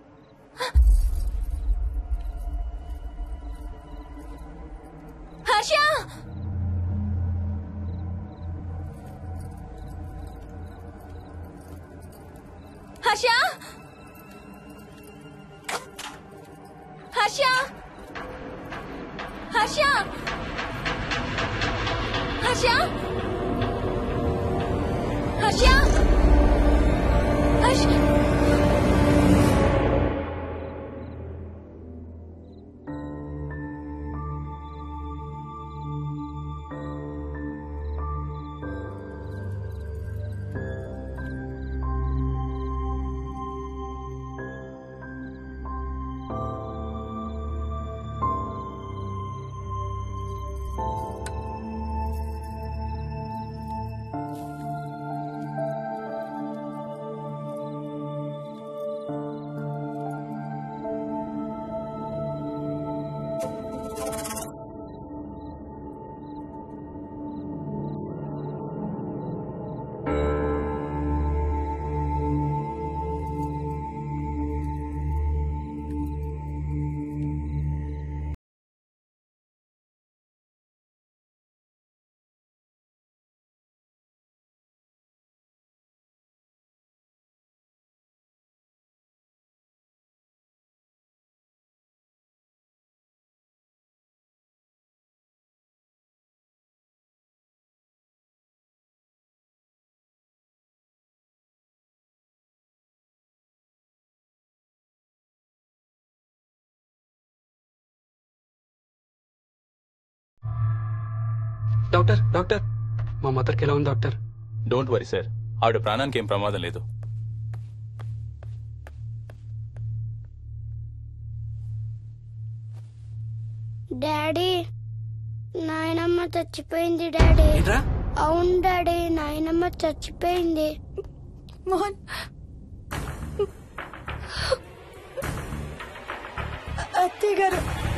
Harsha, Harsha, Harsha, Harsha, Harsha, Harsha, Harsha. Doctor doctor మా మదర్కి ఎలా ఉంది డాక్టర్? డోంట్ వరీ సార్, ఆవిడ ప్రాణానికి ఏం ప్రమాదం లేదు. డాడీ నాయనమ్మ చచ్చిపోయింది డాడీ. అవును డాడీ, నాయనమ్మ చచ్చిపోయింది. మోహన్ అత్తయ్య గారు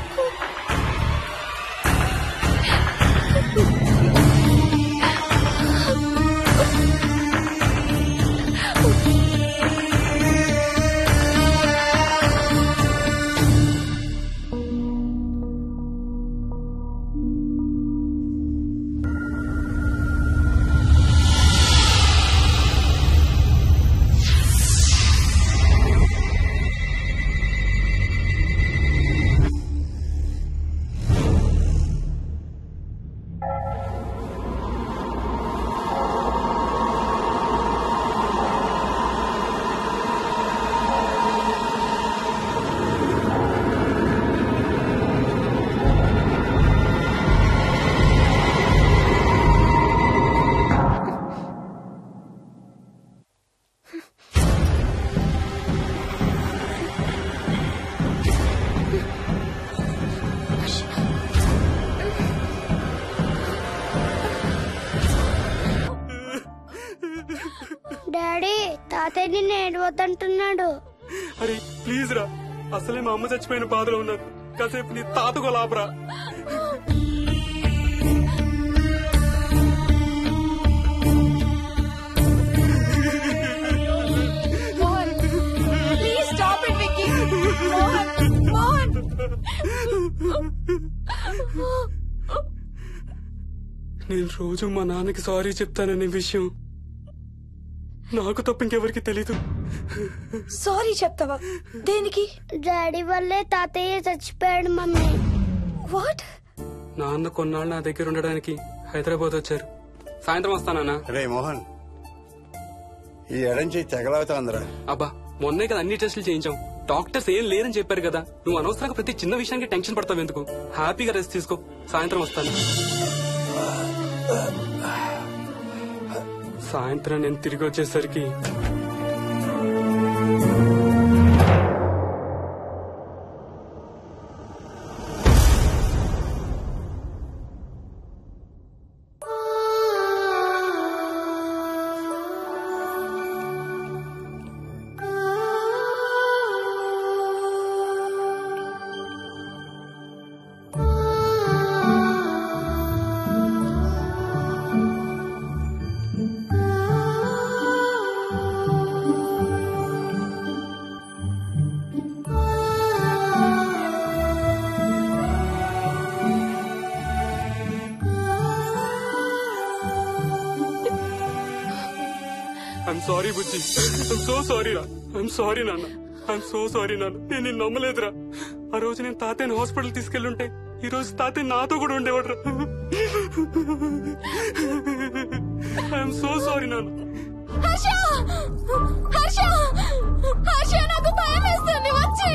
డాడీ తాతయ్య నిన్ను ఏడవద్దంటున్నాడు. అరే ప్లీజ్ రా, అసలే మా అమ్మ చచ్చిపోయిన బాధలో ఉన్నాను. కాసేపు నీ తాతకు లాభరా. Mohan please stop it Vicky. Mohan నేను రోజు మా నాన్నకి సారీ చెప్తాననే విషయం నాకు తప్ప ఇంకెవరికి తెలీదు. సారీ చెప్తావా? దేనికి? డాడీ వల్లే తాతయ్య చచ్చిపోయాడు మమ్మీ. వాట్? నాన్న కొన్నాళ్ళు నా దగ్గర ఉండడానికి హైదరాబాద్ వచ్చారు. సాయంత్రం వస్తానా? రే మోహన్, ఈ ఎడం చేయి తెగలవుతాందిరా. అబ్బా మొన్నే కదా అన్ని టెస్టులు చేయించాం. డాక్టర్స్ ఏం లేదని చెప్పారు కదా. నువ్వు అనవసరంగా ప్రతి చిన్న విషయానికి టెన్షన్ పడతావు ఎందుకు? హ్యాపీగా రెస్ట్ తీసుకో. సాయంత్రం వస్తాను. సాయంత్రం నేను తిరిగి వచ్చేసరికి ఐఎమ్ సారీ బుజ్జి. ఐఎమ్ సో సారీ రా. ఐఎమ్ సారీ నాన్న. ఐఎమ్ సో సారీ నాన్న. నేను నిన్ను నమ్మలేదురా. ఆ రోజు నేను తాతయ్యని హాస్పిటల్ తీసుకెళ్ళుంటే ఈ రోజు తాతయ్య నాతో కూడా ఉండేవాడు రా. ఐఎమ్ సో సారీ నాన్న. హర్ష హర్ష హర్ష నాకు భయం వేస్తుంది. వచ్చి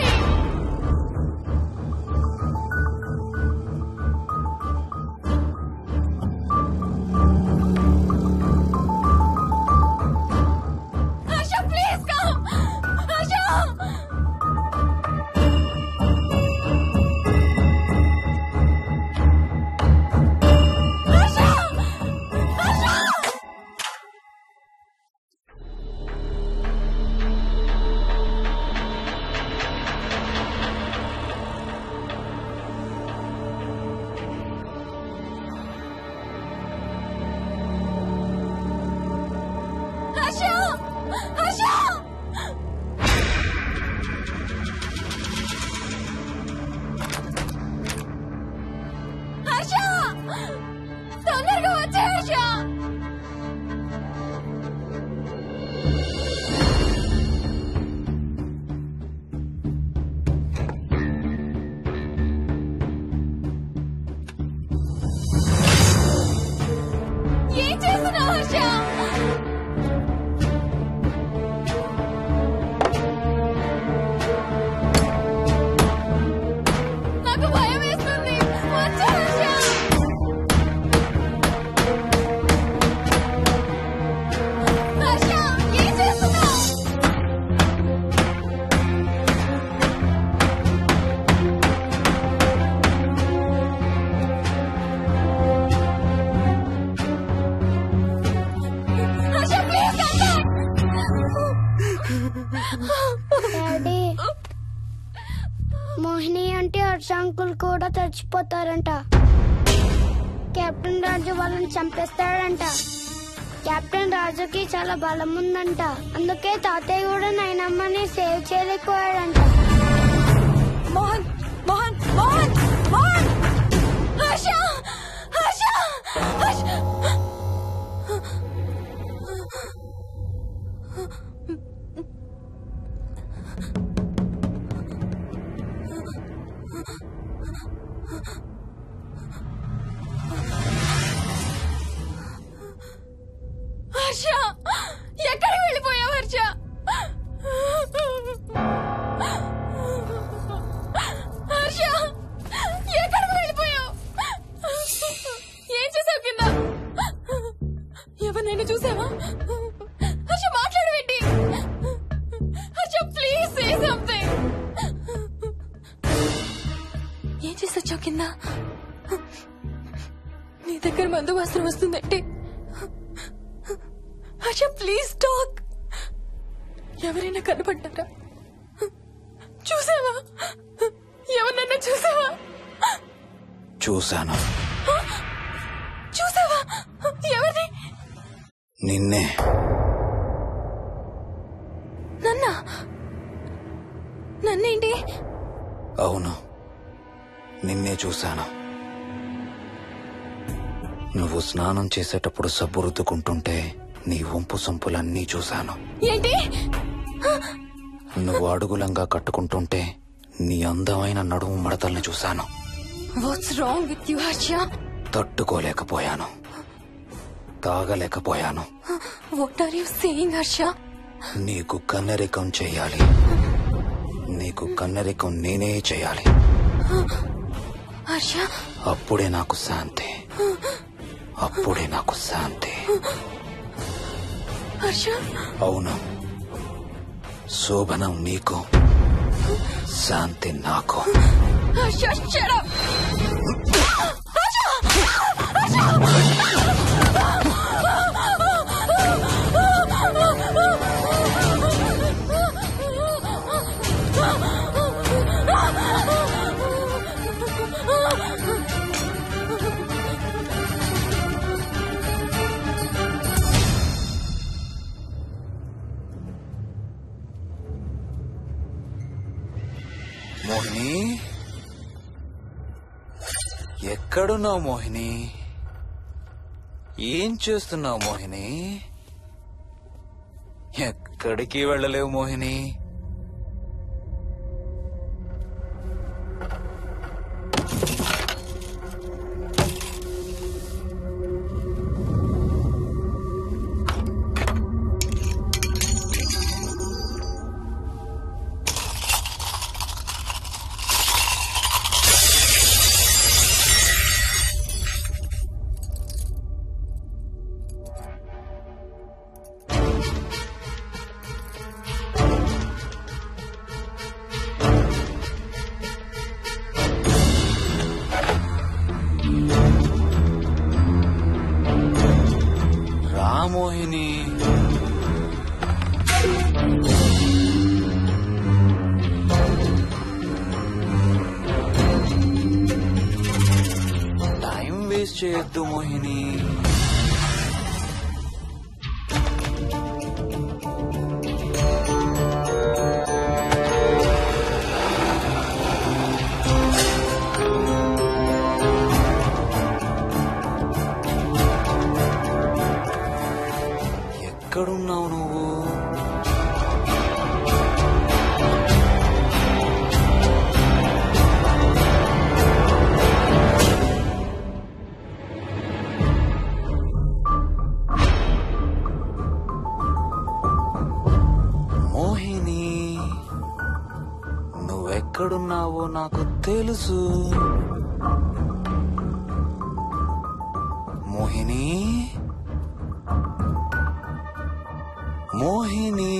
అంకుల్ కూడా చచ్చిపోతారంట. కెప్టెన్ రాజు వాళ్ళని చంపేస్తాడంట. కెప్టెన్ రాజుకి చాలా బలం ఉందంట. అందుకే తాతయ్య కూడా నాయనమ్మని సేవ్ చేయలేకపోయాడంట. మోహన్ మోహన్ మోహన్ మోహన్ హర్ష హర్ష హర్ష హర్ష ఎక్కడికి వెళ్ళిపోయావు హర్ష? హర్ష ఎక్కడికి వెళ్ళిపోయావు? ఏం చేసావు కింద? ఎవరినైనా చూసావా? హర్ష మాట్లాడవేంటి? Harsha please say something. ఏం చేసొచ్చావు కింద? నీ దగ్గర మందు వాసన వస్తుందంటే హర్ష ప్లీజ్ టాక్. ఎవరైనా కనపడ్డారా? చూసావా? ఎవరినన్నా చూసావా? చూశాను. చూసావా? ఎవరిని? నిన్నే. నన్నేంటి? అవును, నిన్నే చూశాను. నువ్వు స్నానం చేసేటప్పుడు సబ్బు రుద్దుకుంటుంటే నీ వంపు సొంపులన్నీ చూశాను. ఏంటి? నువ్వు అడుగులంగా కట్టుకుంటుంటే నీ అందమైన నడుము మడతల్ని చూశాను. What's wrong with you Harsha? తట్టుకోలేకపోయాను, తాగలేకపోయాను. What are you saying Harsha? నీకు కన్నరికం చెయ్యాలి. నీకు కన్నరికం నేనే చేయాలి. హర్ష అప్పుడే నాకు శాంతి. అప్పుడే నాకు శాంతి. హర్ష అవును, శోభనం నీకు, శాంతి నాకు. Harsha shut up. మోహిని, ఎక్కడున్నావు మోహిని? ఏం చేస్తున్నావు మోహిని? ఎక్కడికి వెళ్ళలేవు మోహిని. మోహిని, టైం వేస్ట్ చేయొద్దు మోహిని. ఎక్కడున్నావు నువ్వు? మోహిని, నువ్వెక్కడున్నావో నాకు తెలుసు. మోహిని, మోహిని,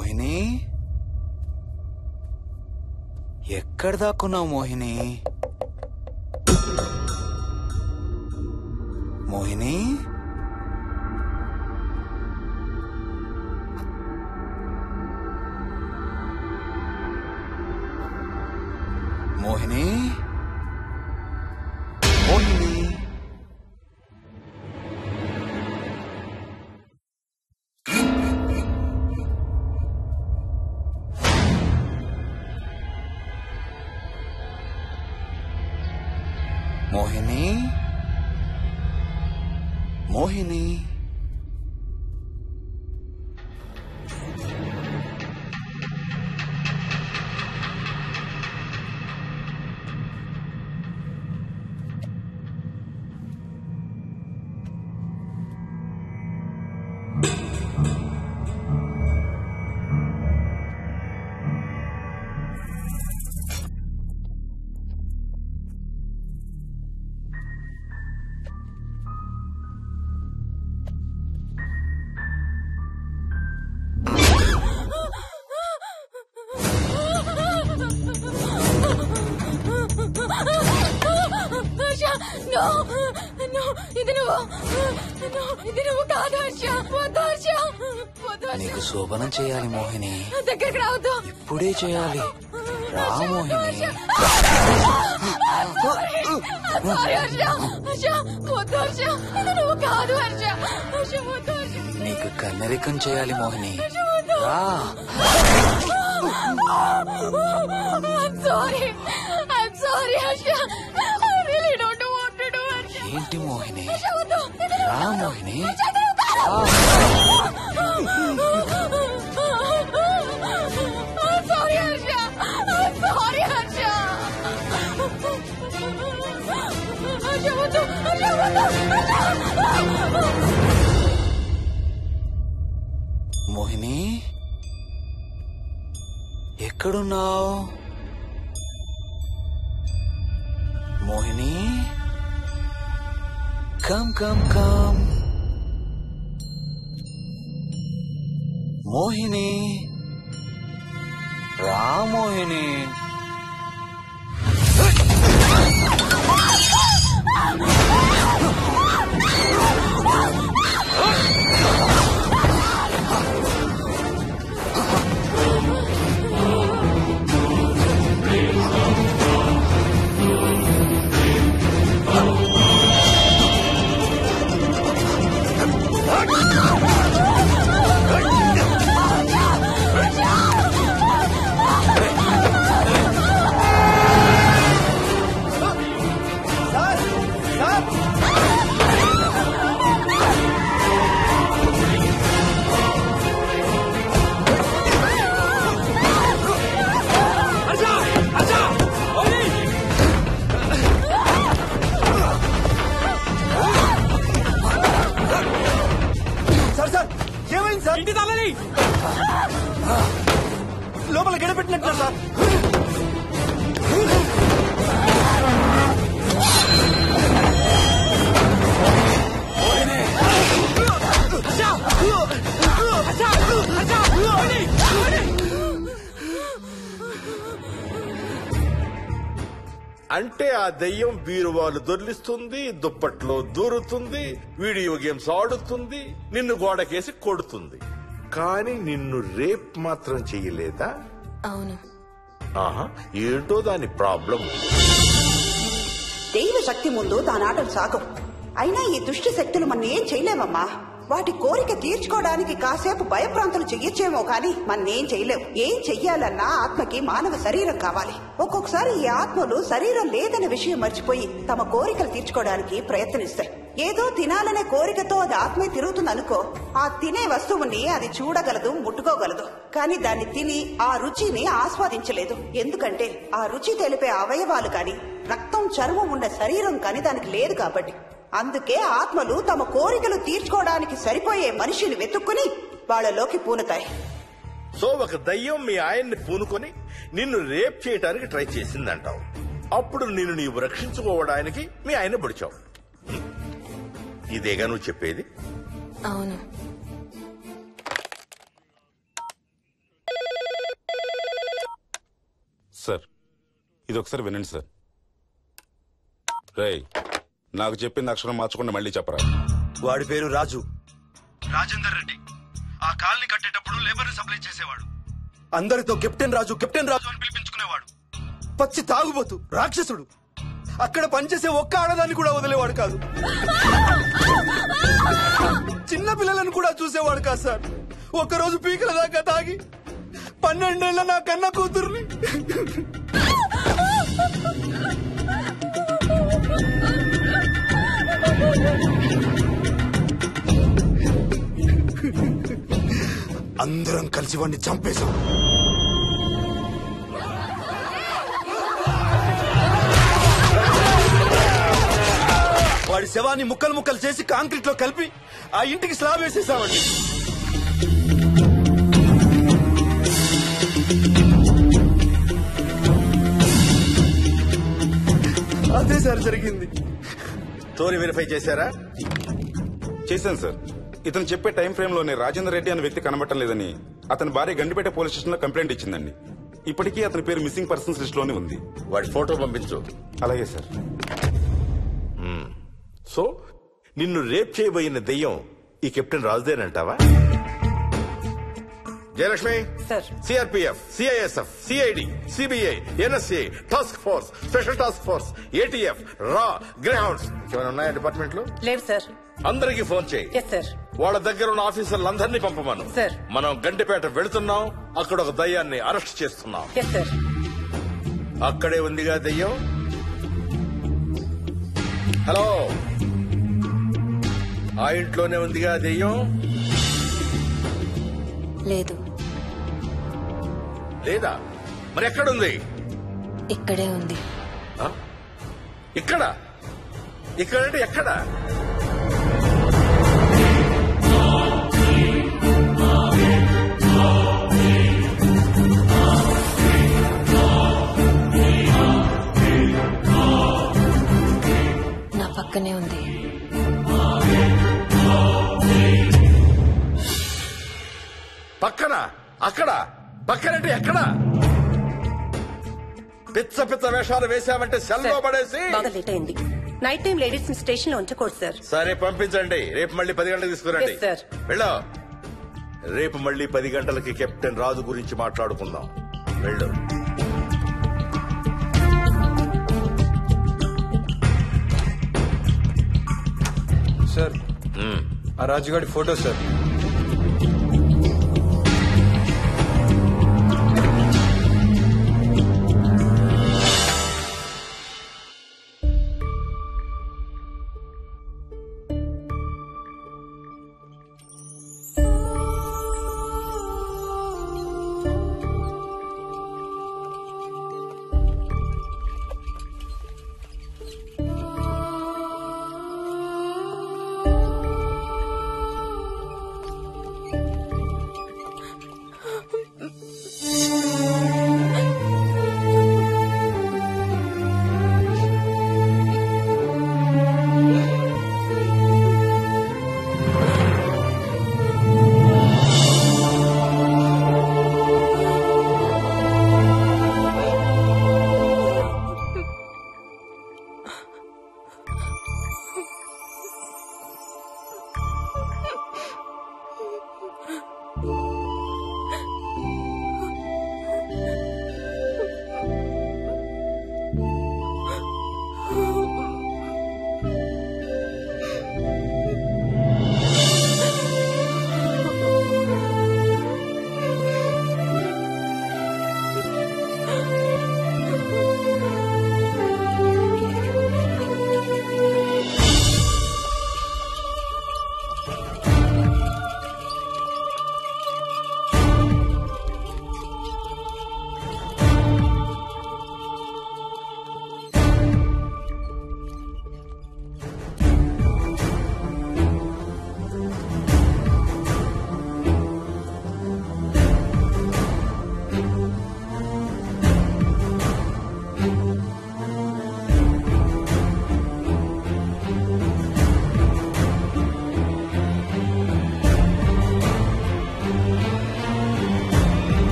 మోహిని, ఎక్కడ దాక్కున్నావు మోహిని? మోహిని, మోహిని, మోహిని. మోహిని, మోహిని. నీకు శోభనం చేయాలి మోహిని. దగ్గరికి రావద్దు. ఇప్పుడే చేయాలి. రా మోహిని. నీకు కన్నరికం చేయాలి మోహిని. రా. ఏంటి మోహిని? రా మోహిని. మోహిని, ఎక్కడున్నావు Mohini? Come come come Mohini. రా మోహిని. ఇంటి తాళాలి. లోపల గడపెట్టినట్టు సార్. అంటే ఆ దెయ్యం బీరువాలు దొర్లిస్తుంది, దుప్పట్లో దూరుతుంది, వీడియో గేమ్స్ ఆడుతుంది, నిన్ను గోడకేసి కొడుతుంది. కానీ నిన్ను రేప్ మాత్రం చెయ్యలేదా? అవును. ఆహా, ఏంటో దాని ప్రాబ్లం. దైవ శక్తి ముందు దానాటలు సాగం. అయినా ఈ దుష్ట శక్తులు మన ఏం చేయలేమమ్మా. వాటి కోరిక తీర్చుకోవడానికి కాసేపు భయప్రాంతులు చెయ్యొచ్చేమో కానీ మన్నేం చేయలేవు. ఏం చెయ్యాలన్నా ఆత్మకి మానవ శరీరం కావాలి. ఒక్కొక్కసారి ఈ ఆత్మలు శరీరం లేదన్న విషయం మర్చిపోయి తమ కోరికలు తీర్చుకోవడానికి ప్రయత్నిస్తాయి. ఏదో తినాలనే కోరికతో అది ఆత్మే తిరుగుతుందనుకో, ఆ తినే వస్తువుని అది చూడగలదు, ముట్టుకోగలదు. కానీ దాన్ని తిని ఆ రుచిని ఆస్వాదించలేదు. ఎందుకంటే ఆ రుచి తెలిపే అవయవాలు కాని, రక్తం చర్మం ఉన్న శరీరం కాని దానికి లేదు కాబట్టి. అందుకే ఆత్మలు తమ కోరికలు తీర్చుకోవడానికి సరిపోయే మనిషిని వెతుక్కుని వాళ్ళలోకి పూనుతాయి. సో ఒక దయ్యం మీ ఆయన్ని పూనుకొని నిన్ను రేప్ చేయడానికి ట్రై చేసిందంటావు. అప్పుడు నిన్ను నీవు రక్షించుకోవడానికి మీ ఆయన పొడిచావు. ఇదేగా నువ్వు చెప్పేది? అవును. సార్ ఇది ఒకసారి వినండి సార్. రేయ్, నాకు చెప్పింది అక్షరం మార్చకుండా మళ్ళీ చెప్పరా. వాడి పేరు రాజు, రాజేందర్ రెడ్డి. ఆ కాలనీ కట్టేటప్పుడు లేబర్ సప్లై చేసేవాడు. అందరితో కెప్టెన్ రాజు అని పిలిపించుకునేవాడు. పచ్చి తాగుబోతు, రాక్షసుడు. అక్కడ పనిచేసే ఒక్క ఆడదాన్ని కూడా వదిలేవాడు కాదు. చిన్న పిల్లలను కూడా చూసేవాడు కాదు సార్. ఒక్కరోజు పీకల దాకా తాగి 12 ఏళ్ల నా కన్న కూతుర్ని అందరం కలిసి వాడిని చంపేశాం. వాడి శవాన్ని ముక్కలు ముక్కలు చేసి కాంక్రీట్ లో కలిపి ఆ ఇంటికి స్లాబ్ వేసేసామండి. అదే సార్ జరిగింది. స్టోరీ వెరిఫై చేశారా? చేశాను సార్. ఇతను చెప్పే టైం ఫ్రేమ్ లోనే రాజేందర్ రెడ్డి అనే వ్యక్తి కనబడటం లేదని అతని భార్య గండిపేట పోలీస్ స్టేషన్ లో కంప్లైంట్ ఇచ్చిందండి. ఇప్పటికీ అతని పేరు మిస్సింగ్ పర్సన్స్ లిస్ట్ లోనే ఉంది. వాడి ఫోటో పంపించు. అలాగే సార్. సో నిన్ను రేప్ చేయబోయిన దెయ్యం ఈ కెప్టెన్ రాజుదేనంటావా? Jayalakshmi, CRPF, CISF, CID, CBI, NSA, task force, special task force, ATF, రా, గ్రేహౌండ్స్ ఏమైనా ఉన్నాయా డిపార్ట్మెంట్ లో? లేదు సార్. అందరికీ ఫోన్ చేయి. వాళ్ళ దగ్గర ఉన్న ఆఫీసర్లందరినీ పంపమను. మనం గండిపేట వెళుతున్నాం. అక్కడ ఒక దయ్యాన్ని అరెస్ట్ చేస్తున్నాం. అక్కడే ఉందిగా దయ్యం. హలో, ఆ ఇంట్లోనే ఉందిగా దెయ్యం? లేదు. లేదా? మరి ఎక్కడుంది? ఇక్కడే ఉంది. ఇక్కడ? ఇక్కడంటే ఎక్కడ? నా పక్కనే ఉంది. పక్కన? అక్కడ? పక్కనంటే ఎక్కడ? పిచ్చ పిచ్చ వేషాలు వేశామంటే సెల్లో పడేసి. బాగా లేట్ అయింది. నైట్ టైం లేడీస్ స్టేషన్ లో ఉంచకూడదు సార్. సరే పంపించండి. రేపు మళ్ళీ 10 గంటలకు తీసుకురండి. వెళ్ళు. రేపు మళ్ళీ 10 గంటలకి కెప్టెన్ రాజు గురించి మాట్లాడుకుందాం. వెళ్ళు. సార్, ఆ రాజుగాడి ఫోటో సార్.